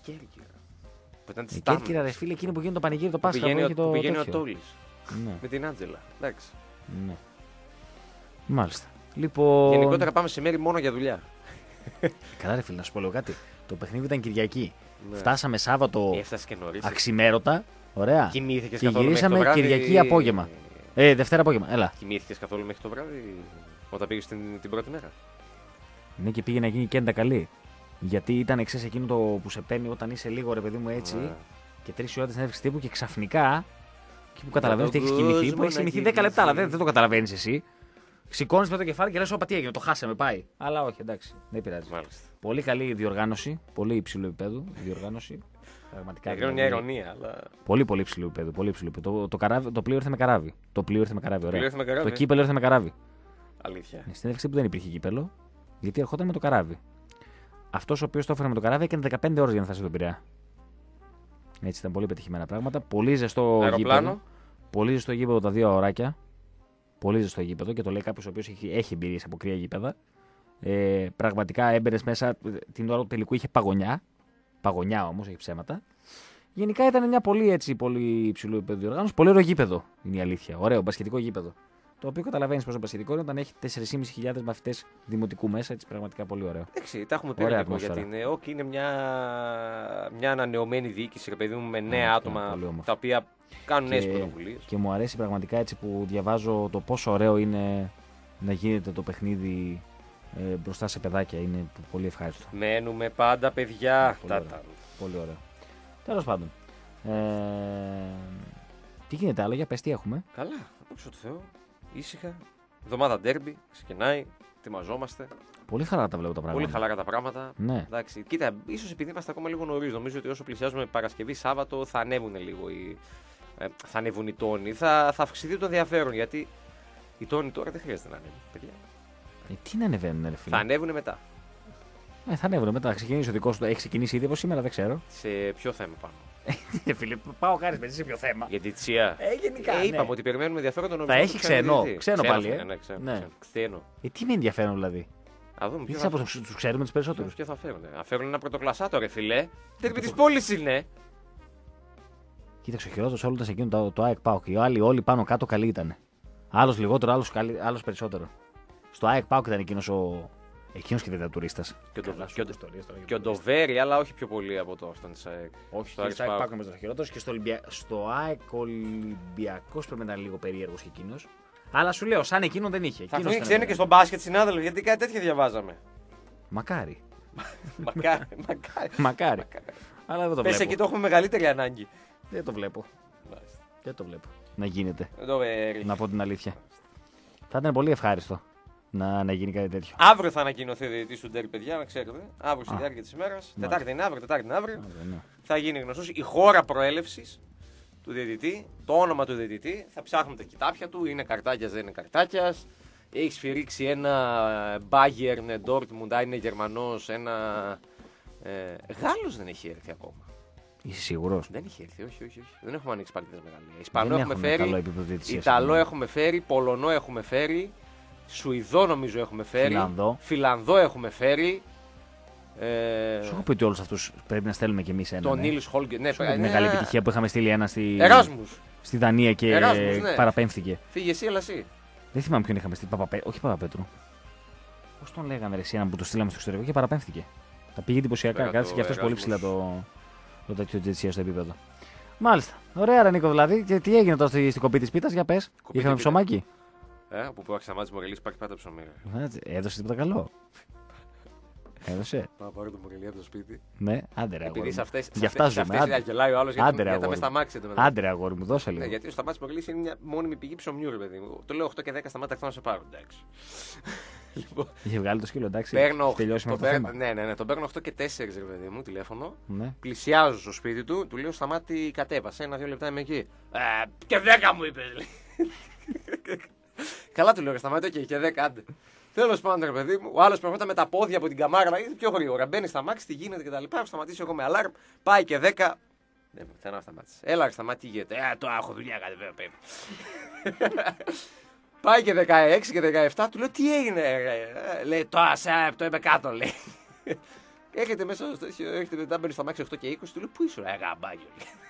Η Κέρκυρα, ρε φίλε, εκείνη που γίνεται το πανηγύρι το Πάσχα. Που πηγαίνει, που το, που πηγαίνει ο Τόλης. Ναι. Με την Άντζελα. Εντάξει. Ναι. Μάλιστα. Λοιπόν... Γενικότερα πάμε σε μέρη μόνο για δουλειά. Καλά, ρε φίλε, να σου πω λίγο κάτι. Το παιχνίδι ήταν Κυριακή. Ναι. Φτάσαμε Σάββατο και αξιμέρωτα. Ωραία. Κοιμήθηκες και καθόλου γυρίσαμε μέχρι το βράδυ... Κυριακή απόγευμα. Ε, Δευτέρα απόγευμα. Έλα. Κοιμήθηκες καθόλου μέχρι το βράδυ όταν πήγες την, την πρώτη μέρα? Ναι, και πήγε να γίνει κέντα καλή. Γιατί ήταν εξές εκείνο το που σε παίρνει όταν είσαι λίγο, ρε παιδί μου, έτσι. Ναι. Και τρεις ώρες συνέντευξη τύπου και ξαφνικά. Και που καταλαβαίνεις ότι έχεις κοιμηθεί. Που έχεις κοιμηθεί δέκα λεπτά, αλλά δεν, δεν το καταλαβαίνεις εσύ. Σηκώνεις με το κεφάλι και λες: Όπα, τι έγινε, το χάσαμε, πάει. Αλλά όχι, εντάξει, δεν πειράζει. Μάλιστα. Πολύ καλή διοργάνωση, πολύ υψηλού επίπεδου διοργάνωση. Πραγματικά. Είναι μια ειρωνία, αλλά. Πολύ, πολύ υψηλού επίπεδου. Πολύ υψηλού επίπεδου. Το, το, καράβι, το πλοίο ήρθε με καράβι. Το πλοίο ήρθε με καράβι, ωραία. Το, με καράβι. Το κύπελο ήρθε με καράβι. Αλήθεια. Στην συνέντευξη που δεν υπήρχε κύπελο, γιατί ερχόταν με το καράβι. Αυτό ο οποίο το έφερε με το καράβι έκανε δεκαπέντε ώρες για να φτάσει στον Πειραιά. Έτσι ήταν πολύ πετυχημένα πράγματα. Πολύ ζεστό γήπεδο. Πολύ ζεστό γήπεδο τα δύο ωράκια. Πολύ ζεστό γήπεδο και το λέει κάποιο ο οποίο έχει, έχει εμπειρίες από κρύα γήπεδα. Ε, πραγματικά έμπαινε μέσα την ώρα του τελικού, είχε παγωνιά. Παγωνιά όμως, έχει ψέματα. Γενικά ήταν μια πολύ, έτσι, πολύ υψηλού επίπεδου διοργάνωση. Πολύ ωραίο γήπεδο είναι η αλήθεια. Ωραίο, μπασκετικό γήπεδο. Το οποίο καταλαβαίνει πόσο μπασκετικό είναι όταν έχει τέσσερις χιλιάδες πεντακόσιους μαθητές δημοτικού μέσα. Έτσι, πραγματικά πολύ ωραίο. Εντάξει, τα έχουμε πει λίγο για την ΕΟΚ. Είναι μια, μια ανανεωμένη διοίκηση, ρε παιδί μου, με νέα yeah, άτομα τα οποία κάνουν νέες πρωτοβουλίες. Και μου αρέσει πραγματικά έτσι που διαβάζω το πόσο ωραίο είναι να γίνεται το παιχνίδι ε, μπροστά σε παιδάκια. Είναι πολύ ευχάριστο. Μένουμε πάντα παιδιά. Πολύ ωραίο. Πολύ ωραίο. Τέλος πάντων. Ε, τι γίνεται άλλο, για πες, τι έχουμε. Καλά, απόψε του Θεού. Ήσυχα. Εβδομάδα ντέρμπι, ξεκινάει. Ετοιμαζόμαστε. Πολύ χαλαρά τα βλέπω τα πράγματα. Πολύ χαλαρά τα πράγματα. Ναι. Εντάξει, κοίτα, ίσως επειδή είμαστε ακόμα λίγο νωρίς, νομίζω ότι όσο πλησιάζουμε Παρασκευή, Σάββατο θα ανέβουν λίγο οι, ε, θα ανέβουν οι τόνοι. Θα, θα αυξηθεί το ενδιαφέρον γιατί οι τόνοι τώρα δεν χρειάζεται να ανέβουν, παιδιά. Ε, τι να ανεβαίνουν, ρε φίλε. Θα ανέβουν μετά. Ε, θα ανέβουν μετά. Θα ξεκινήσει ο δικός του. Έχει ξεκινήσει ήδη από σήμερα, δεν ξέρω. Σε ποιο θέμα πάνω. Ε, φίλε, πάω κάνει με σε ποιο θέμα. Για την Τσία. Ε, γενικά. Ε, ναι. είπαμε ότι περιμένουμε ενδιαφέρον τον Θα έχει ξένο. Ξένο πάλι. Ε. Ναι, ξένο, ναι. ξένο. Ε, τι με ενδιαφέρον δηλαδή. Α δούμε ποιο. Θα... Του ξέρουμε του περισσότερου. Ποιο θα φέρουν. Θα φέρουν ένα πρωτοκλασάτο, ρε φιλέ. Τέρμι τη πόλη είναι. Κοίταξε, ο χειρότερο όλο ήταν σε εκείνο το, το ΑΕΚ ΠΑΟΚ. Οι άλλοι όλοι πάνω κάτω καλοί ήταν. Άλλο λιγότερο, άλλο περισσότερο. Στο ΑΕΚ ΠΑΟΚ ήταν εκείνο ο. Εκείνο και δεν ήταν τουρίστα. Και, το, και, το, και ο Ντοβέρι, αλλά όχι πιο πολύ από το αυτόν τη ΑΕΚ. Όχι, στο ΑΕΚ ΠΑΟΚ ήταν χειρότερο και στο, Ολυμπια... στο ΑΕΚ Ολυμπιακό πρέπει να ήταν λίγο περίεργο και εκείνο. Αλλά σου λέω, σαν εκείνο δεν είχε. Θα το ήξερε και στον μπάσκετ, συνάδελφοι, γιατί κάτι τέτοια διαβάζαμε. Μακάρι. μακάρι, μακάρι. μακάρι. Αλλά δεν το βλέπω. Πες εκεί το έχουμε μεγαλύτερη ανάγκη. Δεν το βλέπω. Δεν το βλέπω. Να γίνεται. Ντοβέρι. Να πω την αλήθεια. Θα ήταν πολύ ευχάριστο. Να, να γίνει κάτι τέτοιο. Αύριο θα ανακοινωθεί ο διαιτητής του ντέρμπι, παιδιά, να ξέρετε. Αύριο στη διάρκεια της ημέρας. Τετάρτη είναι αύριο, Τετάρτη είναι αύριο. Ναι. Θα γίνει γνωστός η χώρα προέλευσης του διαιτητή, το όνομα του διαιτητή. Θα ψάχνουν τα κοιτάπια του, είναι καρτάκιας, δεν είναι καρτάκιας. Έχει σφυρίξει ένα Bayern Dortmund, είναι Γερμανός, ένα. Ε, Γάλλος δεν έχει έρθει ακόμα. Είσαι σίγουρος? Δεν έχει έρθει, όχι, όχι, όχι. Δεν έχουμε ανοίξει παρτίδες μεγάλες. Ισπανό έχουμε φέρει, Ιταλό έχουμε φέρει, Πολωνό έχουμε φέρει. Σουηδό νομίζω έχουμε φέρει. Φιλανδό. Φιλανδό έχουμε φέρει. Ε... Σου έχω πει ότι όλους αυτούς πρέπει να στέλνουμε κι εμείς ένα. Τον Νίλς Χόλγκερ. Ναι, ναι, μεγάλη επιτυχία που είχαμε στείλει ένα στη, Εράσμους. στη Δανία και Εράσμους, ναι. παραπέμφθηκε. Φύγε εσύ, αλλά εσύ. Δεν θυμάμαι ποιον είχαμε στείλει. Παπαπέ... Όχι Παπαπέτρου. Πώς τον λέγανε ρε, εσύ έναν που το στείλαμε στο εξωτερικό και παραπέμφθηκε. Τα πήγε εντυπωσιακά. Κάτσε και αυτό πολύ ψηλά το, το τέτοιο τζετσία στο επίπεδο. Μάλιστα. Ωραία, ρε Νίκο, δηλαδή. Και τι έγινε τώρα στην κοπή τη πίτα, για πε. Είχαμε ψωμάκι. Ε, από που άρχισε να μάθει Μογελής υπάρχει πάντα ψωμί. Έδωσε τίποτα καλό. Έδωσε. Πάω να πάρω το Μογελή από το σπίτι. Ναι, άντε ρε. Επειδή σε αυτές για αυτά ζούμε. Άντε γελάει ο άλλος γιατί τα με σταμάξει. Άντε ρε αγόρι μου, δώσε λίγο. Ναι, γιατί ο Σταμάτης Μογελής είναι μια μόνιμη πηγή ψωμιού, ρε παιδί μου. Το λέω οκτώ και δέκα σταμάτα έρθω να σε πάρω. Εντάξει. Λοιπόν, είχε βγάλει το σκύλο, εντάξει. Παίρνω, τελειώσει με το θέμα. Ναι, ναι, ναι, τον παίρνω οκτώ και τέσσερα, ρε παιδί μου, τηλέφωνο. Ναι. Πλησιάζω στο σπίτι του, του λέω Σταμάτη, κατέβασε. Ένα-δύο λεπτά είμαι εκεί. Ε, και δέκα μου είπε. Καλά του λέω, Σταμάτη, okay, και δέκα, άντε. Τέλος πάντων, ρε παιδί μου, ο άλλος περνάει με τα πόδια από την καμάρα, να είναι πιο γρήγορα. Μπαίνει στα μάξι, τι γίνεται κτλ. Έχω σταματήσει εγώ με αλάρμ, πάει και δέκα. Δεν μου θέλω να σταματήσει. Έλα, Σταμάτη, τι γίνεται. Ε, το έχω δουλειά, κάτι βέβαια πρέπει. Πάει και δεκαέξι και δεκαεπτά, του λέω τι έγινε, ρε. Λέει το ασέπ, το είπε κάτω, λέει. Έχετε μέσα στο τέτοιο, έχετε μετά μπαίνει στο μάξι οκτώ και είκοσι, του λέω πού είσαι, ρε γαμπάγιο.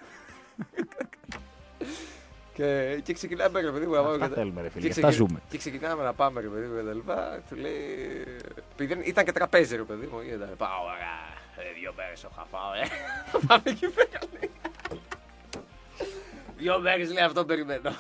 Και, και ξεκινάμε, ρε παιδί μου, να πάμε. Θέλουμε, ρε φίλε, και, ξεκι... ζούμε. Και ξεκινάμε να πάμε, ρε παιδί μου, και τα λοιπά. Του λέει. Επειδή ήταν και τραπέζι, ρε παιδί μου. Ήταν, πάω, ρε. Δύο μέρες έχω φάω, ε. Πάμε εκεί πέρα, λέει. Δύο μέρες, λέει, αυτό περιμένω.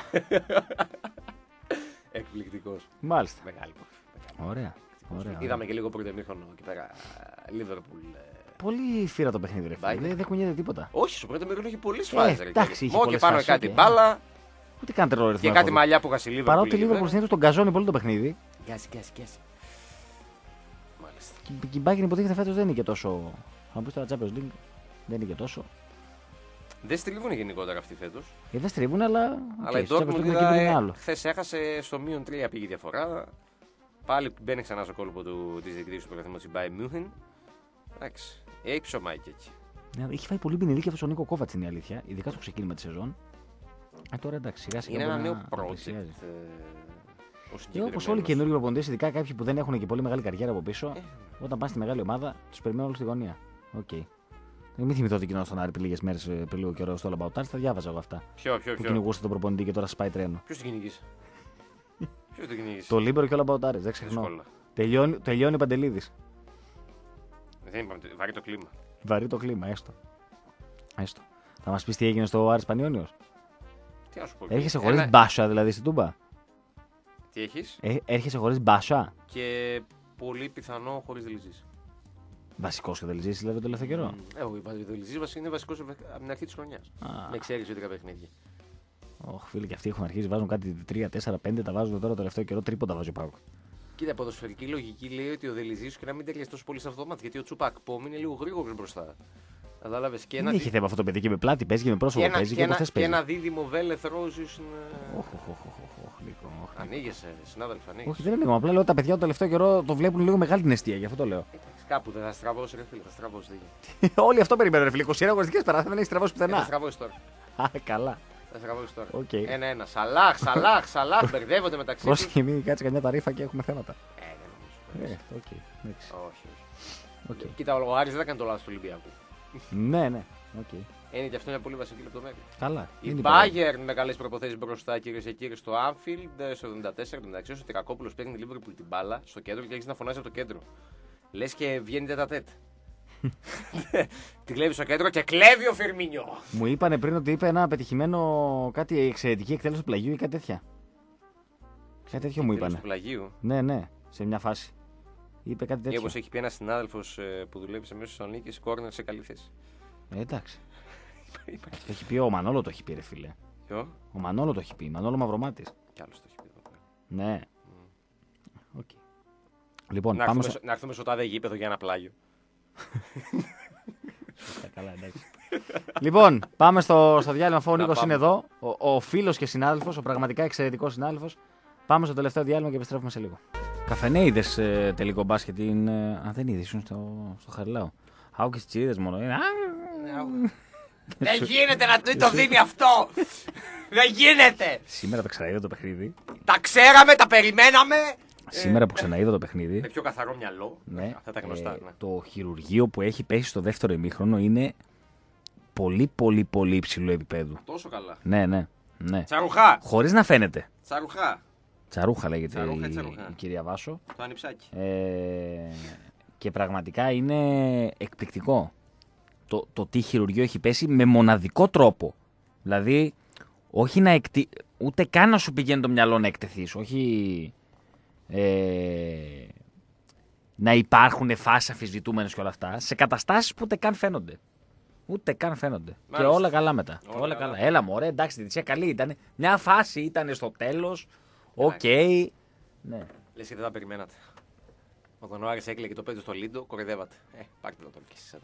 Εκπληκτικός. Μάλιστα. Μεγάλη. Ωραία. Ωραία. Είδαμε και λίγο πρώτο ημίχρονο εκεί πέρα. Λίβερπουλ. Πολύ φύρα το παιχνίδι, ρε φίλε. Δεν, δεν κουνιέται τίποτα. Όχι, στο πρώτο ημίχρονο έχει πολλές φάσεις. Ε, εντάξει, μόνο και πάνω κάτι μπάλα. Ούτε καν τρελό ρυθμό. Και κάτι μαλλιά που είχα Λίβερπουλ. Παρότι Λίβερπουλ συνήθως τον καζώνει πολύ το παιχνίδι. Γκάζι, γκάζι, γκάζι. Μάλιστα. Και η Μπάγκερ υποτίθεται φέτος δεν είναι και τόσο. Αν πει τώρα Champions League, δεν είναι και τόσο. Δεν στρίβουν γενικότερα αυτοί φέτος. Ε, δεν στρίβουν, αλλά. Αλλά η Dortmund χθες έχασε στο μείον τρία πήγε διαφορά. Πάλι μπαίνει ξανά στο κόλπο τη διεκδίκηση του πρωταθλήματος η Bayern München. Εντάξει. Έχει ψωμάκι εκεί. Έχει φάει πολύ πινελίκι αυτό ο Νίκο Κόβατς, είναι η αλήθεια. Ειδικά στο ξεκίνημα τη σεζόν. Ε, τώρα εντάξει, σιγά σιγά. Είναι ένα νέο project. Και όπως όλοι οι καινούργιοι προπονητές, ειδικά κάποιοι που δεν έχουν και πολύ μεγάλη καριέρα από πίσω, ε. όταν πάνε στη μεγάλη ομάδα, του περιμένουν όλους στη γωνία. Οκ. Okay. Μην θυμηθώ ότι κοινό στον Άρη πριν λίγες μέρες, πριν λίγο καιρό στο All About Stars, τα διάβαζα εγώ αυτά. Ποιο, ποιο, που κυνηγούσε τον προπονητή και τώρα σπάει τρένο. Ποιο την κυνηγήσει. Ποιο την κυνηγήσει. Το Λίμπερο και All About Stars, δεν ξεχνώ. Τελειώνει, τελειώνει Παντελίδης. Δεν είπαμε, βαρύ το κλίμα. Βαρύ το κλίμα, έστω. έστω. Θα μας πεις τι έγινε στο Άρης Πανιόνιος. Τι να σου πω. Έρχεσαι χωρίς Ένα... μπάσα δηλαδή στην Τούμπα. Τι έχεις. Ε, έρχεσαι χωρίς μπάσα. Και πολύ πιθανό χωρίς Δελιζής. Βασικός και Δελιζής δηλαδή το τελευταίο καιρό. Ε, ο Δελιζής είναι βασικός από την αρχή της χρονιάς. Με εξαίρεση ότι παιχνίδια. Ωχ, φίλοι, και αυτοί έχουν αρχίσει, βάζουν κάτι τρία, τέσσερα, πέντε, τα βάζουν τώρα το τελευταίο καιρό, τρίποτα βάζει ο Πάουκ. Κοίτα, ποδοσφαιρική λογική λέει ότι ο Δελιζής και να μην ταιριάζει τόσο πολύ σε αυτό το μάτι. Γιατί ο Τσούπακ Πόμ είναι λίγο γρήγορο μπροστά. Κατάλαβε και ένα. Δεν έχει θέμα αυτό το παιδί και με πλάτη παίζει και με πρόσωπο και παίζει και, και, και, και ένα δίδυμο Βέλεθ Ρόζης. Όχι, ανοίγεσαι, συνάδελφε, ανοίγεσαι. Όχι, δεν ανοίγω. Απλά λέω τα παιδιά το τελευταίο καιρό το βλέπουν λίγο μεγάλη την αιστεία, γι' αυτό το λέω. Κάπου δεν θα στραβώσει, ρε φίλε, θα στραβώσει. Όλοι αυτό περιμένουν, ρε φίλε. είκοσι αγωνιστικές περάσει, δεν έχει στραβώσει πουθενά. Θα στραβώσει τώρα. Α, καλά. Θα στραβώσει τώρα. Okay. Ένα-ένα. Σαλάχ, σαλάχ, σαλάχ. Μπερδεύονται μεταξύ τους. Πρόσεχε, μην κάτσει καμιά ταρήφα και έχουμε θέματα. Ε, δεν νομίζω. Ε, okay. Όχι, όχι. Okay. Κοίτα, ο Άρης δεν έκανε το λάθος του Ολυμπιακού. Ναι, ναι. Okay. Είναι και αυτό μια πολύ βασική λεπτομέρεια. Καλά. Η Bayern με καλές προποθέσεις μπροστά, κυρίες και κύριοι, στο Anfield, στο εβδομήντα τέσσερα. Εντάξει, ο Τυρακόπουλος παίρνει τη Liverpool την μπάλα στο κέντρο και έχει να φωνάζει από το κέντρο. Λες και βγαίνει τέτα-τέτ. Τη κλέβει στο κέντρο και κλέβει ο Φιρμίνιο. Μου είπανε πριν ότι είπε ένα πετυχημένο κάτι εξαιρετική εκτέλεση του πλαγίου ή κάτι τέτοια. Κάτι τέτοιο μου είπανε. Του πλαγίου. Ναι, ναι, σε μια φάση. Είπε κάτι τέτοιο. Όπως έχει πει ένας συνάδελφος που δουλεύει σε μέσα Θεσσαλονίκη, κόρνερ σε καλή θέση. Ε, εντάξει. Το έχει πει ο Μανόλο, το έχει πει, ρε φίλε. Ποιο? Ο Μανόλο το έχει πει. Μανόλο Μαυρομάτης. Κι άλλος το έχει πει εδώ πέρα. Ναι. Mm. Okay. Λοιπόν, να, πάμε έρθουμε, στο... να έρθουμε στο τάδε γήπεδο για ένα πλάγιο. Καλά, εντάξει. Λοιπόν, πάμε στο, στο διάλειμμα, αφού ο Νίκος είναι εδώ. Ο, ο φίλος και συνάδελφος, ο πραγματικά εξαιρετικός συνάδελφος. Πάμε στο τελευταίο διάλειμμα και επιστρέφουμε σε λίγο. Καφενέ είδες ε, τελικό μπάσκετ. Είναι... Α, δεν είδες, ήσουν στο, στο Χαριλάο. Άουκες τσίδες μόνο. Είναι... Δεν γίνεται να το δίνει αυτό! Δεν γίνεται! Σήμερα το ξαναείδα το παιχνίδι. Τα ξέραμε, τα περιμέναμε! Σήμερα που ξαναείδα το παιχνίδι. Με πιο καθαρό μυαλό. Ναι, αυτά τα γνωστά. Ε, ναι. Το χειρουργείο που έχει πέσει στο δεύτερο ημίχρονο είναι πολύ πολύ πολύ υψηλού επίπεδου. Τόσο καλά. Ναι, ναι. ναι. Τσαρουχά! Χωρίς να φαίνεται. Τσαρουχά. Τσαρούχα λέγεται τσαρουχά, η, τσαρουχά. η κυρία Βάσο. Το ανιψάκι. Ε, και πραγματικά είναι εκπληκτικό το, το τι χειρουργείο έχει πέσει με μοναδικό τρόπο. Δηλαδή, όχι να εκτι... ούτε καν να σου πηγαίνει το μυαλό να εκτεθείς. Όχι ε, να υπάρχουν φάσεις αμφισβητούμενες και όλα αυτά. Σε καταστάσεις που ούτε καν φαίνονται. Ούτε καν φαίνονται. Μάλιστα. Και όλα καλά μετά. Όλα, όλα καλά. καλά. Έλα μωρέ, εντάξει, τη διαιτησία καλή ήταν. Μια φάση ήταν στο τέλος. Οκ. Okay. Ναι. Λες και δεν τα περιμένατε. Όταν ο Άρης έκλαιγε το πέντε στο Λίντο, κοροϊδεύατε. Ε, πάρτε το τώρα και εσείς.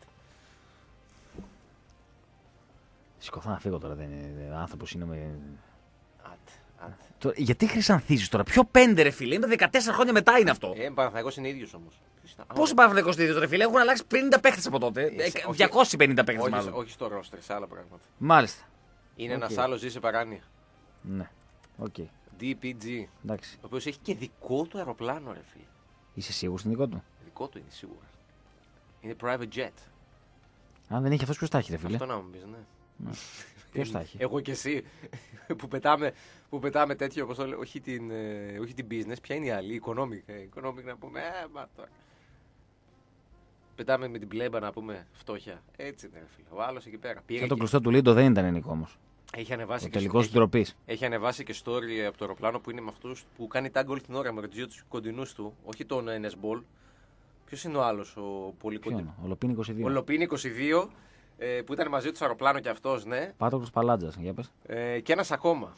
Σηκωθώ να φύγω τώρα. Δεν είναι άνθρωπος, είναι με. Άτε, άτε. Τώρα, γιατί χρυσανθίζεις τώρα, ποιο πέντε ρε φίλε, είναι δεκατέσσερα χρόνια μετά είναι αυτό. Ε, Παναθηναϊκός είναι ίδιος όμως. Πόσο Παναθηναϊκός είναι ίδιος ρε φίλε, έχουν αλλάξει πενήντα παίχτες από τότε. Ε, διακόσιοι πενήντα παίχτες όχι, μάλλον. όχι στο ρόστερ, σε άλλα πράγματα. Μάλιστα. Είναι okay. ένας άλλος ζει σε παράνοια. Ναι. Οκ. Okay. ντι πι τζι. Εντάξει. Ο οποίος έχει και δικό του αεροπλάνο, ρε φίλε. Είσαι σίγουρος είναι δικό του? Δικό του είναι σίγουρα. Είναι private jet. Αν δεν έχει αυτός, ποιος τα έχει, ρε φίλε? Αυτό να μου πεις, ναι. ναι. Ποιος τα έχει? Εγώ και εσύ που πετάμε, που πετάμε τέτοιο, όπως το λέω, όχι την, ε, όχι την business, ποια είναι η άλλη, η economic, ε, economic να πούμε, ε, μα τώρα. Πετάμε με την πλέμπα να πούμε φτώχεια. Έτσι είναι, ρε φίλε. Ο άλλος εκεί πέρα. Σαν το κλειστό του Λίντο δεν ήταν ελληνικό όμως. Έχει ανεβάσει, ο και, τελικός έχει, ντροπής. Έχει ανεβάσει και story από το αεροπλάνο που είναι με αυτούς που κάνει tag όλη την ώρα με τους δύο κοντινούς του, όχι τον N S Ball. Ποιος είναι ο άλλος, ο πολύ κοντινός? Ο Λοπίνη είκοσι δύο. Ο Λοπίνη είκοσι δύο, ε, που ήταν μαζί του στο αεροπλάνο και αυτός, ναι. Πάτροκλος Παλάτζας, για πες. Ε, και ένας ακόμα.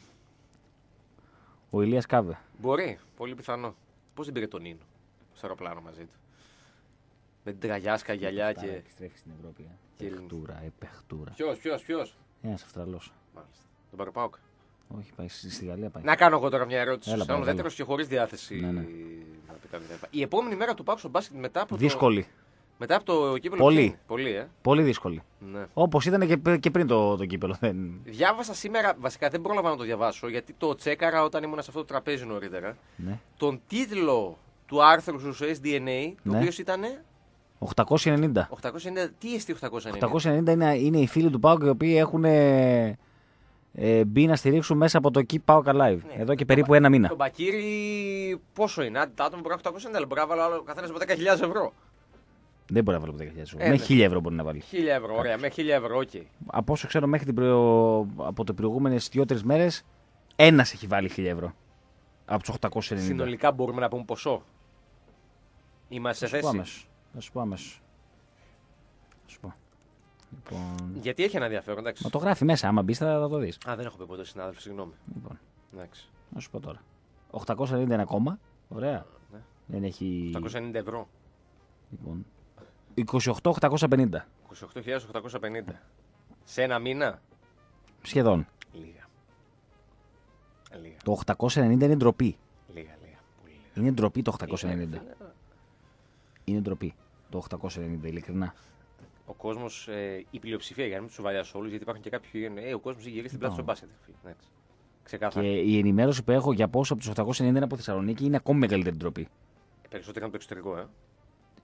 Ο Ηλίας Κάβε. Μπορεί, πολύ πιθανό. Πώς δεν πήρε τον Νίνο στο αεροπλάνο μαζί του? Με την τραγιάσκα, γυαλιά και. Επιστρέφει στην Ευρώπη. Επεχτούρα, επεχτούρα. Ποιος, ποιος, ποιος? Ένας Αυστραλός. Μάλιστα. Τον Παραπάουκ. Όχι, πάει στη Γαλλία. Πάει. Να κάνω εγώ τώρα μια ερώτηση. Έλα, Σαν ουδέτερος και χωρίς διάθεση. Ναι, ναι. Να πετάμε. Η επόμενη μέρα του Πάουκ στο μπάσκετ μετά από. Δύσκολη. Το... Μετά από το κύπελο. Πολύ. Πολύ, ε. Πολύ δύσκολη. Ναι. Όπως ήταν και, και πριν το, το κύπελο. Δεν... Διάβασα σήμερα, βασικά δεν πρόλαβα να το διαβάσω γιατί το τσέκαρα όταν ήμουν σε αυτό το τραπέζι νωρίτερα. Ναι. Τον τίτλο του άρθρου στο ες ντι εν έι, το ναι. οποίο ήταν. οκτακόσια ενενήντα. οκτακόσια ενενήντα. Τι εστί οκτακόσια ενενήντα? οκτακόσια ενενήντα είναι, είναι οι φίλοι του Πάουκ οι οποίοι έχουν ε, ε, μπει να στηρίξουν μέσα από το Keep Πάουκ Alive. Ναι. Εδώ και περίπου ένα μήνα. Το Μπακίρι πόσο είναι? Άντε, τα άτομα μπορεί να οκτακόσια ενενήντα, μπορεί να βάλει ο καθένας από δέκα χιλιάδες ευρώ. Δεν μπορεί να βάλει από δέκα χιλιάδες ευρώ. Ε, με ναι. χίλια ευρώ μπορεί να βάλει. χίλια ευρώ, ωραία, με χίλια ευρώ, οκ. Okay. Από όσο ξέρω, μέχρι την προ... από τις προηγούμενες δύο τρεις μέρες, ένας έχει βάλει χίλια ευρώ. Από τους οκτακόσια ενενήντα. Συνολικά μπορούμε να πούμε ποσό. Είμαστε σε θέση. Θα σου πω αμέσως. Θα σου πω. Λοιπόν... Γιατί έχει ένα ενδιαφέρον, εντάξει. Μα το γράφει μέσα, άμα μπεις θα, θα το δεις. Α, δεν έχω πει ποτέ συνάδελφο, συγγνώμη. Λοιπόν, Εντάξει. να σου πω τώρα. οκτακόσια ενενήντα είναι ακόμα. Ωραία. Ναι. Δεν έχει. οκτακόσια ενενήντα ευρώ. Λοιπόν. είκοσι οκτώ χιλιάδες οκτακόσια πενήντα. είκοσι οκτώ χιλιάδες οκτακόσια πενήντα. Σε ένα μήνα. Σχεδόν. Λίγα. Λίγα. Το οκτακόσια ενενήντα είναι ντροπή. Λίγα, λίγα. Πολύ λίγα. Είναι ντροπή το οκτακόσια ενενήντα. Λίγα. Είναι ντροπή το οκτακόσια ενενήντα, ειλικρινά. Ο κόσμος, ε, η πλειοψηφία, για να μην του σοβαριάσω όλου, γιατί υπάρχουν και κάποιοι που λένε Ε, ο κόσμος έχει γυρίσει στην πλάτη στο μπάσκετ. Εντάξει. Ξεκάθαρα. Και η ενημέρωση που έχω για πόσο από του οκτακόσια ενενήντα είναι από Θεσσαλονίκη είναι ακόμη μεγαλύτερη ντροπή. Περισσότερο από το εξωτερικό, ε.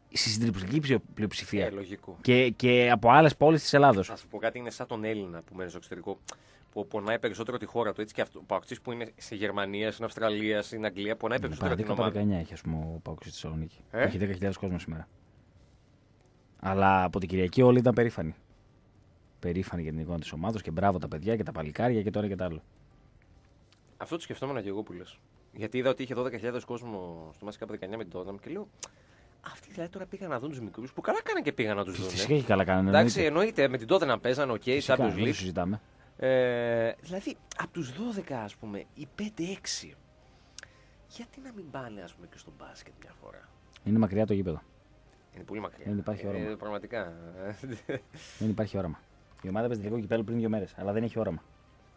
στη συντριπτική πλειοψηφία. Ε, λογικό. Και, και από άλλες πόλεις της Ελλάδος. Να σου πω κάτι, είναι σαν τον Έλληνα που μένει στο εξωτερικό, που πονάει περισσότερο τη χώρα του. Έτσι και αυτό. Ο Παοξής που είναι σε Γερμανία, στην Αυστραλία, στην Αγγλία, πονάει περισσότερο την ομάδα. δεκαεννιά έχει, ας πούμε, ο Παοξής στη Θεσσαλονίκη. Ε? Έχει δέκα χιλιάδες κόσμο σήμερα. Αλλά από την Κυριακή όλοι ήταν περήφανοι. Περήφανοι για την εικόνα της ομάδας και μπράβο τα παιδιά και τα παλικάρια και τώρα και τα άλλο. Αυτό το σκεφτόμουν και εγώ που λες. Γιατί είδα ότι είχε δώδεκα χιλιάδες κόσμο στο Μάσικα δεκαεννιά με την Τότεναμ και λέω. Αυτοί δηλαδή τώρα πήγαν να δουν τους μικρούς που καλά κάνανε και πήγαν να τους δουν. Φυσικά και καλά κάνανε. Εντάξει, εννοείται με την Τότεναμ παίζανε, οκ, okay, Champions League. Δεν το συζητάμε. Ε, δηλαδή από τους δώδεκα, ας πούμε, οι πέντε έξι. Γιατί να μην πάνε, ας πούμε, και στο μπάσκετ μια φορά. Είναι μακριά το γήπεδο. Είναι πολύ μακριά. Δεν υπάρχει όραμα. Ε, πραγματικά. Δεν υπάρχει όραμα. Η ομάδα παίζει τελικό κυπέλλο πριν δύο μέρες, αλλά δεν έχει όραμα.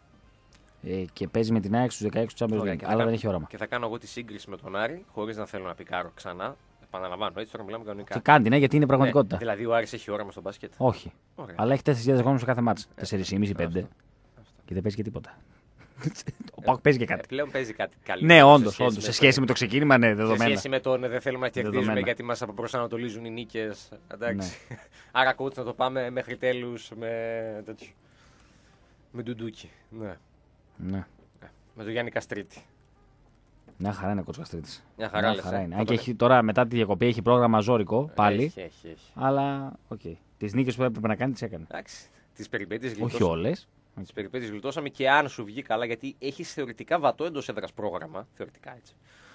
Ε, και παίζει με την ΑΕΚ στους δεκαέξι του Champions League, αλλά κάνω, δεν έχει όραμα. Και θα κάνω εγώ τη σύγκριση με τον Άρη, χωρίς να θέλω να πικάρω ξανά. Επαναλαμβάνω, έτσι τώρα μιλάμε κανονικά. Και κάντε, ναι, γιατί είναι πραγματικότητα. Ναι, δηλαδή ο Άρης έχει όραμα στο μπάσκετ. Όχι. Ωραία. Αλλά έχει τέσσερις χιλιάδες κόσμους σε κάθε μάτς. τέσσερα κόμμα πέντε πέντε. Και δεν παίζει και τίποτα. Ο Πάκ παίζει και κάτι. Ε, πλέον παίζει κάτι καλύτερο. Ναι, όντως. Σε, σε σχέση με το ξεκίνημα, ναι, δεδομένα. Σε σχέση με το ναι, δεν θέλουμε να κερδίζουμε γιατί μας αποπροσανατολίζουν οι νίκες. Εντάξει. Ναι. Άρα coach να το πάμε μέχρι τέλους με τέτοιο. Με ντουντούκι. Ναι. Ναι. Με τον Γιάννη Καστρίτη. Μια χαρά είναι ο coach Καστρίτης. Μια χαρά, Μια χαρά είναι. Αν και έχει, τώρα μετά τη διακοπή έχει πρόγραμμα ζώρικο πάλι. Έχει, έχει, έχει. Αλλά οκ. Okay. Τις νίκες που έπρεπε να κάνει τις έκανε. Εντάξει. Τις περιπέτειες γλιτώσαμε. Όχι όλες. Τις περιπέτειες γλιτώσαμε και αν σου βγει καλά, γιατί έχει θεωρητικά βατό εντός έδρας πρόγραμμα. Θεωρητικά έτσι.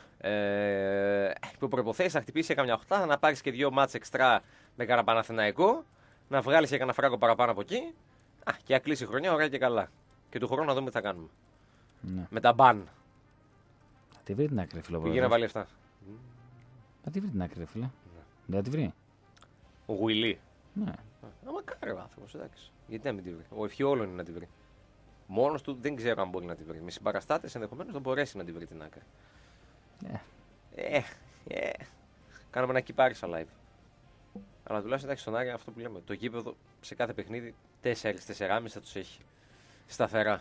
Ε, που προϋποθέσεις να χτυπήσει καμιά οχτάδα, να πάρεις και δύο μάτς εξτρά με κανένα Παναθηναϊκό, να βγάλεις και κανένα φράγκο παραπάνω από εκεί. Α, και να κλείσει η χρονιά, ωραία και καλά. Και του χρόνου να δούμε τι θα κάνουμε. Ναι. Με τα μπαν. Θα τη βρει την άκρη, φίλε. Πήγε να βάλει αυτά. Θα τη βρει την άκρη, φίλε. Ναι. Δεν θα τη βρει. Ο Γουιλί. Ναι. Α, μακάρι ο άνθρωπος, εντάξει. Γιατί να μην τη βρει. Ο ευχή όλων είναι να τη βρει. Μόνος του δεν ξέρω αν μπορεί να τη βρει. Με συμπαραστάτες ενδεχομένως θα μπορέσει να τη βρει την άκρη. Yeah. Ε, ε. Κάναμε ένα κυπάρι στα live. Αλλά τουλάχιστον εντάξει στον Άρη αυτό που λέμε. Το γήπεδο σε κάθε παιχνίδι τέσσερα τέσσερα κόμμα πέντε θα τους έχει. Σταθερά.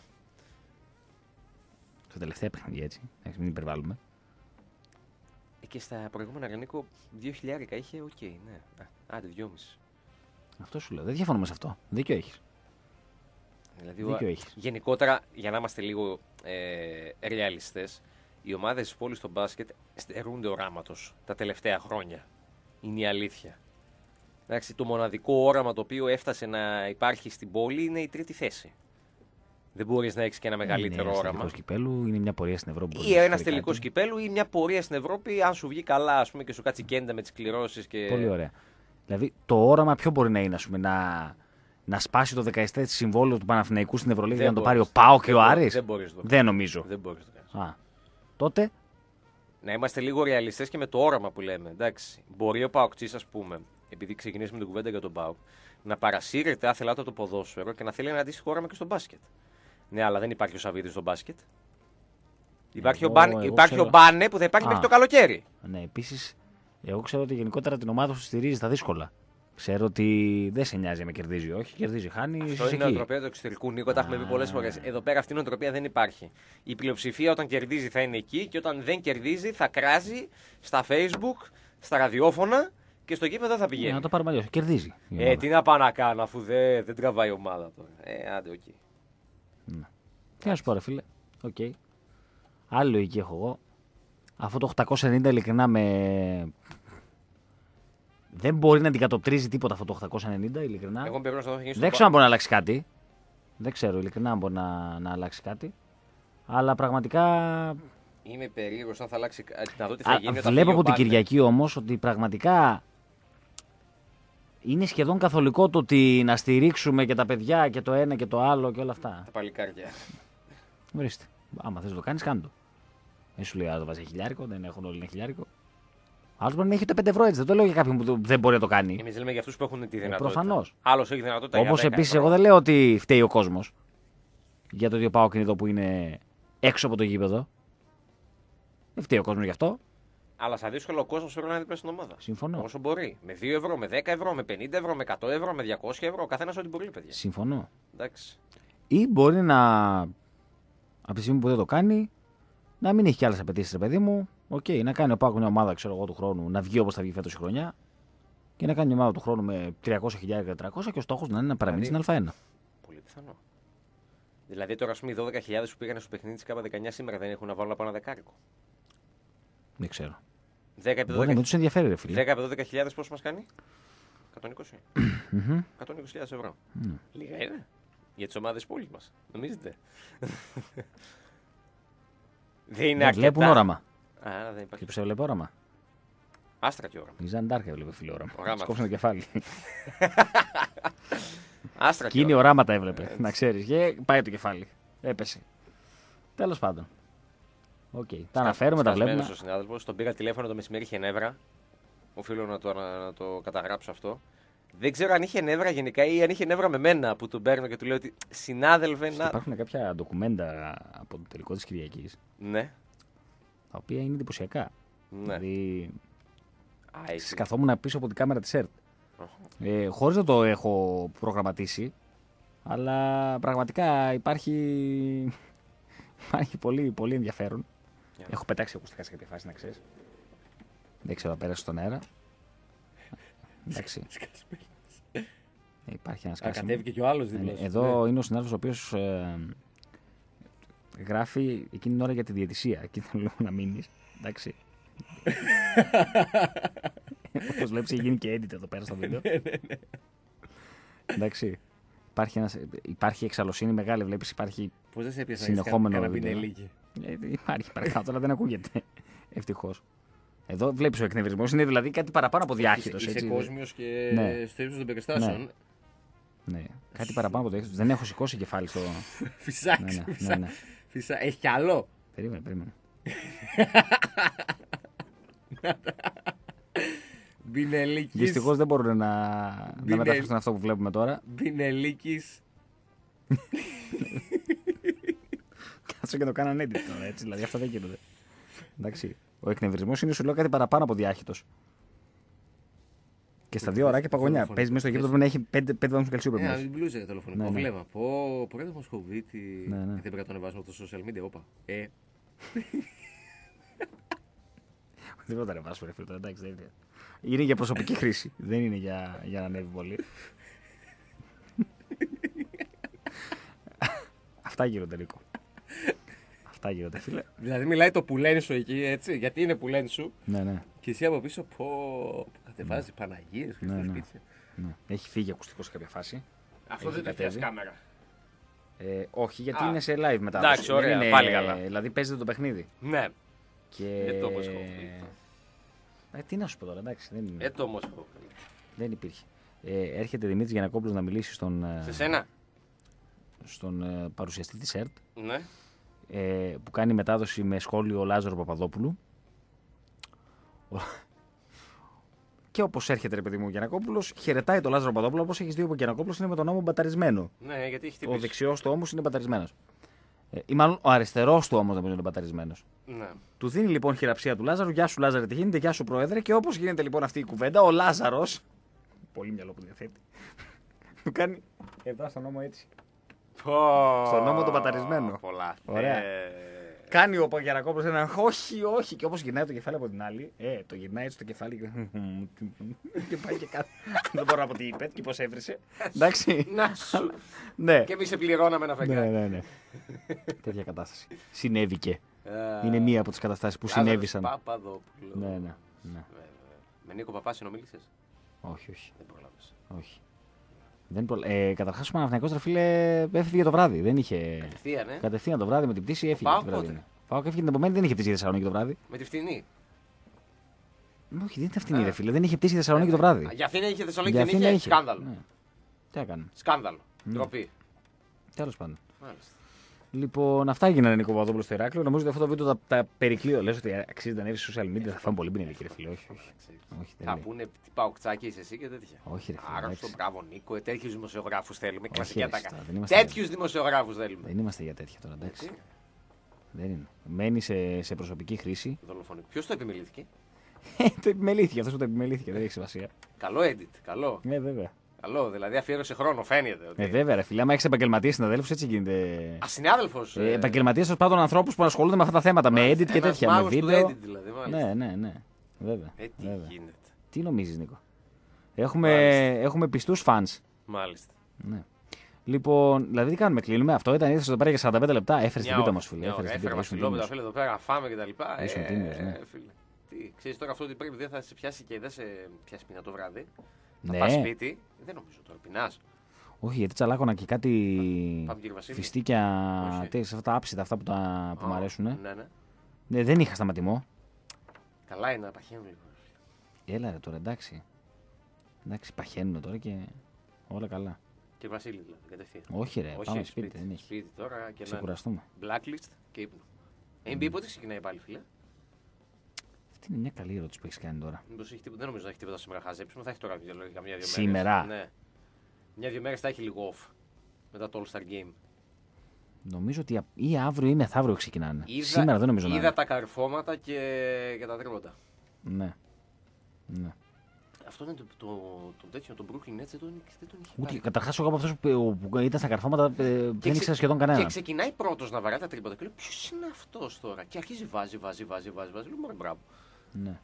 Στα τελευταία παιχνίδια έτσι. Εντάξει, μην υπερβάλλουμε. Και στα προηγούμενα Ρενίκο δύο χιλιάρικα είχε, οκ, okay, ναι. Άντε, δυόμιση. Αυτό σου λέω. Δεν διαφωνούμε σε αυτό. Δίκιο έχεις. Δηλαδή, Δίκιο έχεις. Γενικότερα, για να είμαστε λίγο ε, ρεαλιστές, οι ομάδες της πόλης στο μπάσκετ στερούνται οράματος τα τελευταία χρόνια. Είναι η αλήθεια. Εντάξει, το μοναδικό όραμα το οποίο έφτασε να υπάρχει στην πόλη είναι η τρίτη θέση. Δεν μπορείς να έχεις και ένα μεγαλύτερο είναι όραμα. Ένα τελικό κυπέλου, είναι μια πορεία στην Ευρώπη. Ή ένα τελικό κυπέλου ή μια πορεία στην Ευρώπη, αν σου βγει καλά ας πούμε, και σου κάτσει κέντα με τις κληρώσεις. Και... Πολύ ωραία. Δηλαδή το όραμα ποιο μπορεί να είναι, ας πούμε, να, να σπάσει το δεκαετές συμβόλαιο του Παναθηναϊκού στην Ευρωλίγα για να το πάρει ο ΠΑΟΚ και ο Άρης. Δεν μπορείς το Δεν νομίζω. Δεν μπορείς το κάνεις. Α, τότε. Να είμαστε λίγο ρεαλιστές και με το όραμα που λέμε. Εντάξει. Μπορεί ο ΠΑΟΚτσής, ας πούμε, επειδή ξεκινήσουμε την κουβέντα για τον ΠΑΟΚ, να παρασύρεται άθελά του το ποδόσφαιρο και να θέλει ένα αντίστοιχο όραμα και στο μπάσκετ. Ναι, αλλά δεν υπάρχει ο Σαββίδης στο μπάσκετ. Υπάρχει, εγώ, ο, μπαν... εγώ υπάρχει ξέρω... ο Μπάνε που θα υπάρχει Α, μέχρι το καλοκαίρι. Ναι, επίσης, εγώ ξέρω ότι γενικότερα την ομάδα σου στηρίζει στα δύσκολα. Ξέρω ότι δεν σε νοιάζει με κερδίζει, όχι, κερδίζει, χάνει. Αυτό είναι η νοοτροπία του εξωτερικού, Νίκο, τα έχουμε πει πολλές φορές. Εδώ πέρα αυτή η νοοτροπία δεν υπάρχει. Η πλειοψηφία όταν κερδίζει θα είναι εκεί και όταν δεν κερδίζει θα κράζει στα Facebook, στα ραδιόφωνα και στο γήπεδο θα πηγαίνει. Ναι, να το πάρουμε αλλιώς. Κερδίζει. Ε, τι να πάω να κάνω αφού δεν, δεν τραβάει η ομάδα τώρα. Ε, άντε, οκ. Okay. Ναι. Τι να σου πω, ρε φίλε. Οκ. Okay. Άλλη λογική έχω εγώ. Αυτό το οκτακόσια ενενήντα ειλικρινά με. Δεν μπορεί να αντικατοπτρίζει τίποτα αυτό το οκτακόσια ενενήντα ειλικρινά. Εγώ να το δεν ξέρω αν μπορεί να αλλάξει κάτι. Δεν ξέρω ειλικρινά αν μπορεί να, να αλλάξει κάτι. Αλλά πραγματικά. Είμαι περίεργος αν θα αλλάξει. Να δω τι θα Α, γίνει. Βλέπω από την Κυριακή όμως ότι πραγματικά. Είναι σχεδόν καθολικό το ότι να στηρίξουμε και τα παιδιά και το ένα και το άλλο και όλα αυτά. Τα παλικάρια. Ορίστε. Άμα θες να το κάνεις, κάνε το. Δεν σου λέει να το βάζει χιλιάρικο, δεν έχουν όλοι ένα χιλιάρικο. Άλλο μπορεί να έχει το πέντε ευρώ έτσι. Δεν το λέω για κάποιον που δεν μπορεί να το κάνει. Εμείς λέμε για αυτούς που έχουν τη δυνατότητα. Προφανώς. Άλλος έχει δυνατότητα. Όπως επίσης, εγώ δεν λέω ότι φταίει ο κόσμος για το ότι ο ΠΑΟΚ είναι εδώ που είναι έξω από το γήπεδο. Δεν φταίει ο κόσμος γι' αυτό. Αλλά σαν δύσκολο ο κόσμος πρέπει να είναι δίπλα στην ομάδα. Συμφωνώ. Όσο μπορεί. Με δύο ευρώ, με δέκα ευρώ, με πενήντα ευρώ, με εκατό ευρώ, με διακόσια ευρώ. Καθένας ό,τι μπορεί, παιδιά. Συμφωνώ. Εντάξει. Ή μπορεί να. Από τη στιγμή που δεν το κάνει, να μην έχει κι άλλες απαιτήσεις, ρε παιδί μου. Οκ, okay, να κάνει ο ΠΑΟΚ μια ομάδα, ξέρω εγώ, του χρόνου, να βγει όπως θα βγει φέτος η χρονιά. και να κάνει μια ομάδα του χρόνου με τριακόσιες χιλιάδες τετρακόσια και ο στόχος να είναι να παραμείνει στην Α1. Πολύ πιθανό. Δηλαδή τώρα, ας πούμε, οι δώδεκα χιλιάδες που πήγαν στο παιχνίδι της Κάπα δεκαεννιά σήμερα δεν έχουν να βάλουν από ένα δεκάρικο. Δεν ξέρω. δέκα επί δώδεκα... τους ενδιαφέρει, ρε φίλε. δέκα επί δώδεκα χιλιάδες πόσο μας κάνει? εκατόν είκοσι. εκατόν είκοσι χιλιάδες ευρώ. Mm. Λίγα είναι. Για τις ομάδες πόλης μας. Νομίζετε? Δεν είναι αρκετά. Βλέπουν όραμα. Α, δεν υπάρχει. Και ποιος έβλεπε όραμα? Άστρα και όραμα. Η Ζαντάρκα έβλεπε, φίλε, όραμα. Σκόψαν το κεφάλι. Άστρα και εκείνη οράματα έβλεπε, να ξέρεις. Και πάει το κεφάλι. Έπεσε. Τέλος πάντων. Οκ. Okay. Τα αναφέρουμε, τα βλέπουμε. Ο συνάδελφος, τον πήγα τηλέφωνο το μεσημέρι, είχε νεύρα. Οφείλω να το, να, να το καταγράψω αυτό. Δεν ξέρω αν είχε νεύρα γενικά ή αν είχε νεύρα με μένα που τον παίρνω και του λέω ότι συνάδελφε να. Υπάρχουν κάποια ντοκουμέντα από το τελικό της Κυριακής. Ναι. Τα οποία είναι εντυπωσιακά. Ναι. Δηλαδή. Α, καθόμουν πίσω από την κάμερα της ΕΡΤ. Uh-huh. Ε, χωρίς να το έχω προγραμματίσει. Αλλά πραγματικά υπάρχει. Υπάρχει πολύ, πολύ ενδιαφέρον. Yeah. Έχω πετάξει ακουστικά σε κάποια φάση, να ξέρεις. Δεν ξέρω αν πέρασε στον αέρα. Εντάξει. Υπάρχει ένα σκάσιμο. Κατέβηκε και ο άλλος δίπλα. Εδώ ναι. Είναι ο συνάδελφος ο οποίος ε, γράφει εκείνη την ώρα για τη διαιτησία. Εκεί θέλω να μείνεις. Εντάξει. Όπως βλέπεις έχει γίνει και edit εδώ πέρα στο βίντεο. Εντάξει. Υπάρχει, ένας, υπάρχει εξαλωσύνη μεγάλη, βλέπεις, υπάρχει συνεχόμενο βίντεο. Ε, υπάρχει παρακάτω, αλλά δεν ακούγεται. Ευτυχώς. Εδώ βλέπεις ο εκνευρισμός, είναι δηλαδή κάτι παραπάνω από διάχυτος. Είσαι κόσμιος και ναι. Στο ύψος των περιστάσεων. Ναι. Ναι. Κάτι παραπάνω από διάχυτος. Δεν έχω σηκώσει κεφάλι στο. Φυσάξει. Ναι, ναι, ναι, ναι. Φυσά... Έχει κι άλλο. Περίμενε, περίμενε. Μπινελίκης. Δυστυχώς δεν μπορούν να, Μπινε... να μεταφράσουν αυτό που βλέπουμε τώρα. Μπινελίκης. Κάτσε και το κάνανε edit τώρα, έτσι, δηλαδή αυτά δεν γίνονται. Εντάξει. Ο εκνευρισμός είναι, σου λέω, κάτι παραπάνω από διάχυτος. Και στα δύο ωράκια παγωνιά. Παίζει μέσα στο γήπεδο που να έχει πέντε βαθμούς Κελσίου. Ναι, να μην πλούζε το τηλεφωνικό βλέμμα. Πω, πρώτα Μοσχοβίτη. Δεν πρέπει να τον ανεβάσουμε από το social media. Όπα. Ε. Δεν θα το ανεβάσουμε, ρε φίλε. Εντάξει, είναι για προσωπική χρήση. Δεν είναι για, για να ανέβει πολύ. Αυτά γίνονται, Νίκο. Αυτά γίνονται, φίλε. Δηλαδή μιλάει το πουλένι σου εκεί, έτσι. Γιατί είναι πουλένι σου. Ναι, ναι. Και εσύ από πίσω πω. Κατεβάζει ναι. Παναγίες, Χριστός, ναι, ναι. Ναι. Έχει φύγει ακουστικό σε κάποια φάση. Αυτό δεν το πιάσει κάμερα. Ε, όχι, γιατί Α. είναι σε live μετάδοση. Εντάξει, ωραία, είναι, πάλι καλά. Δηλαδή παίζεται το παιχνίδι. Ναι. Και... Ε, το όμως ε, τι να σου πω τώρα, εντάξει. Δεν, είναι... ε, το όμως δεν υπήρχε. Ε, έρχεται Δημήτρης Γιαννακόπουλος να μιλήσει στον, σε σένα. στον ε, παρουσιαστή της ΕΡΤ. Ναι. Ε, που κάνει μετάδοση με σχόλιο ο Λάζαρο Παπαδόπουλου. Και όπως έρχεται, ρε παιδί μου, ο Γιαννακόπουλος, χαιρετάει τον Λάζαρο Παπαδόπουλο. Όπως έχεις δει, ο Γιαννακόπουλος είναι με τον ώμο μπαταρισμένο. Ναι, γιατί έχει ο δεξιός του ώμος είναι μπαταρισμένος. Ε, ή μάλλον ο αριστερός του ώμος είναι μπαταρισμένος. Ναι. Του δίνει λοιπόν χειραψία του Λάζαρου. Γεια σου, Λάζαρε, τι γίνεται, γεια σου, Πρόεδρε. Και όπως γίνεται λοιπόν αυτή η κουβέντα, ο Λάζαρος. Πολύ μυαλό που διαθέτει. Του κάνει. Εδώ στον ώμο έτσι. Oh, στον ώμο τον μπαταρισμένο. Πολλά. Ωραία. Ε... Κάνει ο Γιαννακόπουλος ένα όχι, όχι. Και όπως γυρνάει το κεφάλι από την άλλη, ε, το γυρνάει έτσι το κεφάλι και, και πάει και κάτι. Δεν μπορώ να πω τι είπε και πώς έβρισε. Εντάξει. Να σου. Ναι. Και εμείς σε πληρώναμε ένα φεγγάρι. Ναι, ναι, ναι. Τέτοια κατάσταση. Συνέβηκε. Είναι μία από τις καταστάσεις που συνέβησαν. Παπαδόπουλο. Ναι, ναι, ναι. Με Νίκο Παπά συνομίλησες? Όχι, όχι. Δεν προλάβες. Όχι. Δεν προ... ε, Καταρχάς ο Παναθηναϊκός, ρε φίλε, έφυγε το βράδυ. Δεν είχε... Κατευθείαν, ε? Κατευθείαν το βράδυ με την πτήση έφυγε. Πάω το βράδυ. πότε? Πάω και έφυγε την επομένη, δεν είχε πτήση η Θεσσαλονίκη το βράδυ. Με τη φτηνή. Όχι, δεν ήταν φτηνή, ρε φίλε. Δεν είχε πτήση η Θεσσαλονίκη το βράδυ. Για Αθήνα είχε Θεσσαλονίκη, δεν είχε. είχε. Σκάνδαλο. Ναι. Τι έκανε. Σκάνδαλο. Ντροπή. Τέλος πάντων. Μάλιστα. Λοιπόν, αυτά έγιναν, Νίκο Παπαδόπουλο στο Ηράκλειο. Νομίζω ότι αυτό το βίντεο τα, τα περικλείω. Λες ότι αξίζει να ανέβει στο social media. Θα φάμε πολύ μπινελίκη, ρε φίλε. Όχι, όχι. όχι θα πούνε τι παοκτσάκι είσαι εσύ και τέτοια. Όχι, ρε φίλε. Άρρωστο, μπράβο Νίκο. Τέτοιου δημοσιογράφου θέλουμε. Κλασικά τα κάνουμε. Τέτοιου δημοσιογράφου θέλουμε. Δεν είμαστε για τέτοια τώρα, εντάξει. Δεν είναι. Μένει σε, σε προσωπική χρήση. Ποιο το επιμελήθηκε? Το επιμελήθηκε, αυτό που το επιμελήθηκε. Δεν έχει σημασία. Καλό edit, καλό. Ναι, βέβαια. Καλό, δηλαδή αφιέρωσε χρόνο, φαίνεται. Ότι... Ε, βέβαια, ρε φίλε. Άμα έχει επαγγελματίε συναδέλφου, έτσι γίνεται. Ασυνάδελφο. Ε, επαγγελματίε ω πάντων ανθρώπου που ασχολούνται με αυτά τα θέματα. Με edit και τέτοια. Με βίντεο. Edit, δηλαδή, ναι, ναι, ναι. Βέβαια. Ε, τι βέβαια. γίνεται. Τι νομίζει, Νίκο? Έχουμε, έχουμε πιστούς φανς. Μάλιστα. Ναι. Λοιπόν, δηλαδή τι κάνουμε, κλείνουμε. Αυτό ήταν, ήρθες εδώ πέρα για σαράντα πέντε λεπτά. Έφερες την πίτα μας, φίλε. Έφερε βασιλόπιτα, φίλε, εδώ πέρα, φάμε και τα λοιπά. Ήσουν ε, τίμιος, ναι. ε, φίλε. Τι, ξέρεις τώρα αυτό ότι πρέπει δεν θα σε πιάσει και δεν σε πιάσει πεινά το βράδυ. Ναι. Θα πας σπίτι, δεν νομίζω τώρα, πεινάς. Όχι, γιατί τσαλάκωνα και κάτι φιστίκια, τι, σε αυτά τα άψητα, αυτά που, τα, που oh, μου αρέσουν. Ναι, ναι. Ναι, δεν είχα σταματημό. Καλά είναι να παχαίνουν λίγο. Έλα ρε τώρα, εντάξει. Εντάξει, παχαίνουν τώρα και όλα καλά. Και Βασίλη δηλαδή, κατευθείαν. Όχι ρε, όχι, πάμε σπίτι, σπίτι, δεν έχει. Σπίτι τώρα και ξεκουραστούμε. Blacklist και ύπνο. Ν Μπι mm. πότε ξεκινάει πάλι, φίλε? Αυτή είναι μια καλή ερώτηση που έχει κάνει τώρα. Μήπως έχει τίποτα, δεν νομίζω να έχει τίποτα σήμερα χαζέψιμο, θα έχει τώρα καμιά δύο μέρες. Σήμερα. Ναι. Μια-δύο μέρες θα έχει λίγο off μετά το All Star Game. Νομίζω ότι ή αύριο ή μεθαύριο ξεκινάνε. Είδα, σήμερα δεν νομίζω είδα να είναι. Είδα τα καρφώματα και, και τα τρίποντα. Ναι. ναι. Αυτό είναι το, το, το τέτοιο, το Brooklyn Nets δεν τον, δεν τον είχε πάρει. Καταρχάς, εγώ από αυτούς που, που ήταν στα καρφώματα δεν ξε... ήξερα σχεδόν κανένα. Και ξεκινάει πρώτος να βαράει τα τρίποντα και λέω ποιος είναι αυτός τώρα. Και αρχίζει βάζει, βάζει, βάζει, βάζει, βάζει. Λέω μωρέ μπράβο. Ναι.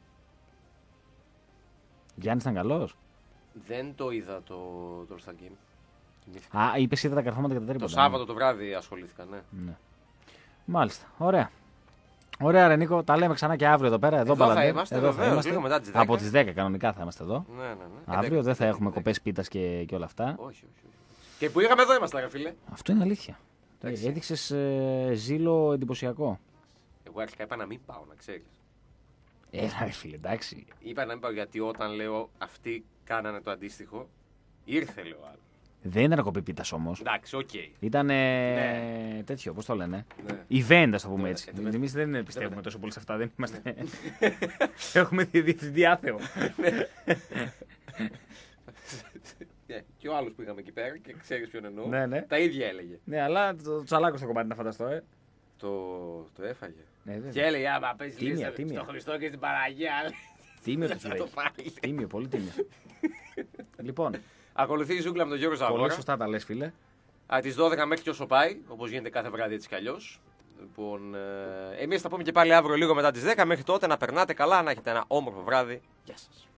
Γιάννης ήταν καλός. Δεν το είδα το, το All Star Game. Α, είπες είδα τα καρφώματα και τα τρίποντα. Το Σάββατο το βράδυ ασχολήθηκα, ναι. ναι. Μάλιστα, ωραία. Ωραία, ρε Νίκο, τα λέμε ξανά και αύριο εδώ πέρα. Εδώ, εδώ θα είμαστε, εδώ βεβαίως, θα είμαστε. Λίγο μετά τις δέκα. Από τις δέκα κανονικά θα είμαστε εδώ. Ναι, ναι, ναι. Αύριο δεν θα έχουμε κοπές πίτας και, και όλα αυτά. Όχι, όχι, όχι. Και που είχαμε εδώ είμαστε, ρε φίλε. Αυτό είναι αλήθεια. Έδειξες ε, ζήλο εντυπωσιακό. Εγώ αρχικά είπα να μην πάω, να ξέρεις. Έλα, ρε φίλε, εντάξει. Είπα να μην πάω γιατί όταν λέω αυτοί κάνανε το αντίστοιχο, ήρθε λέω άλλο. Δεν ήταν κοπή πίτας όμως. Εντάξει, οκ. Okay. Ήταν ναι. τέτοιο, πώς το λένε. Ναι. Event, ας το πούμε ναι. έτσι. Ναι. Εμείς δεν πιστεύουμε ναι. τόσο πολύ σε αυτά. Δεν είμαστε. Έχουμε διευθυντή άθεο. Και ο άλλος που είχαμε εκεί πέρα και ξέρεις ποιον εννοώ. Ναι, ναι. Τα ίδια έλεγε. Ναι, αλλά το τσαλάκο στο κομμάτι να φανταστώ, ε. Το, το έφαγε. Ναι, και έλεγε, άμα παίζεις λίστα στο Χριστό και στην Παναγία. Τίμιο το σου Τίμιο, πολύ τίμιο. Λοιπόν. Ακολουθεί η ζούγκλα με τον Γιώργο Ζαγόρα. Πολύ σωστά τα λες, φίλε. Από τις δώδεκα μέχρι και όσο πάει, όπως γίνεται κάθε βράδυ έτσι κι αλλιώς. Λοιπόν, ε, εμείς θα πούμε και πάλι αύριο λίγο μετά τις δέκα. Μέχρι τότε να περνάτε καλά, να έχετε ένα όμορφο βράδυ. Γεια σας.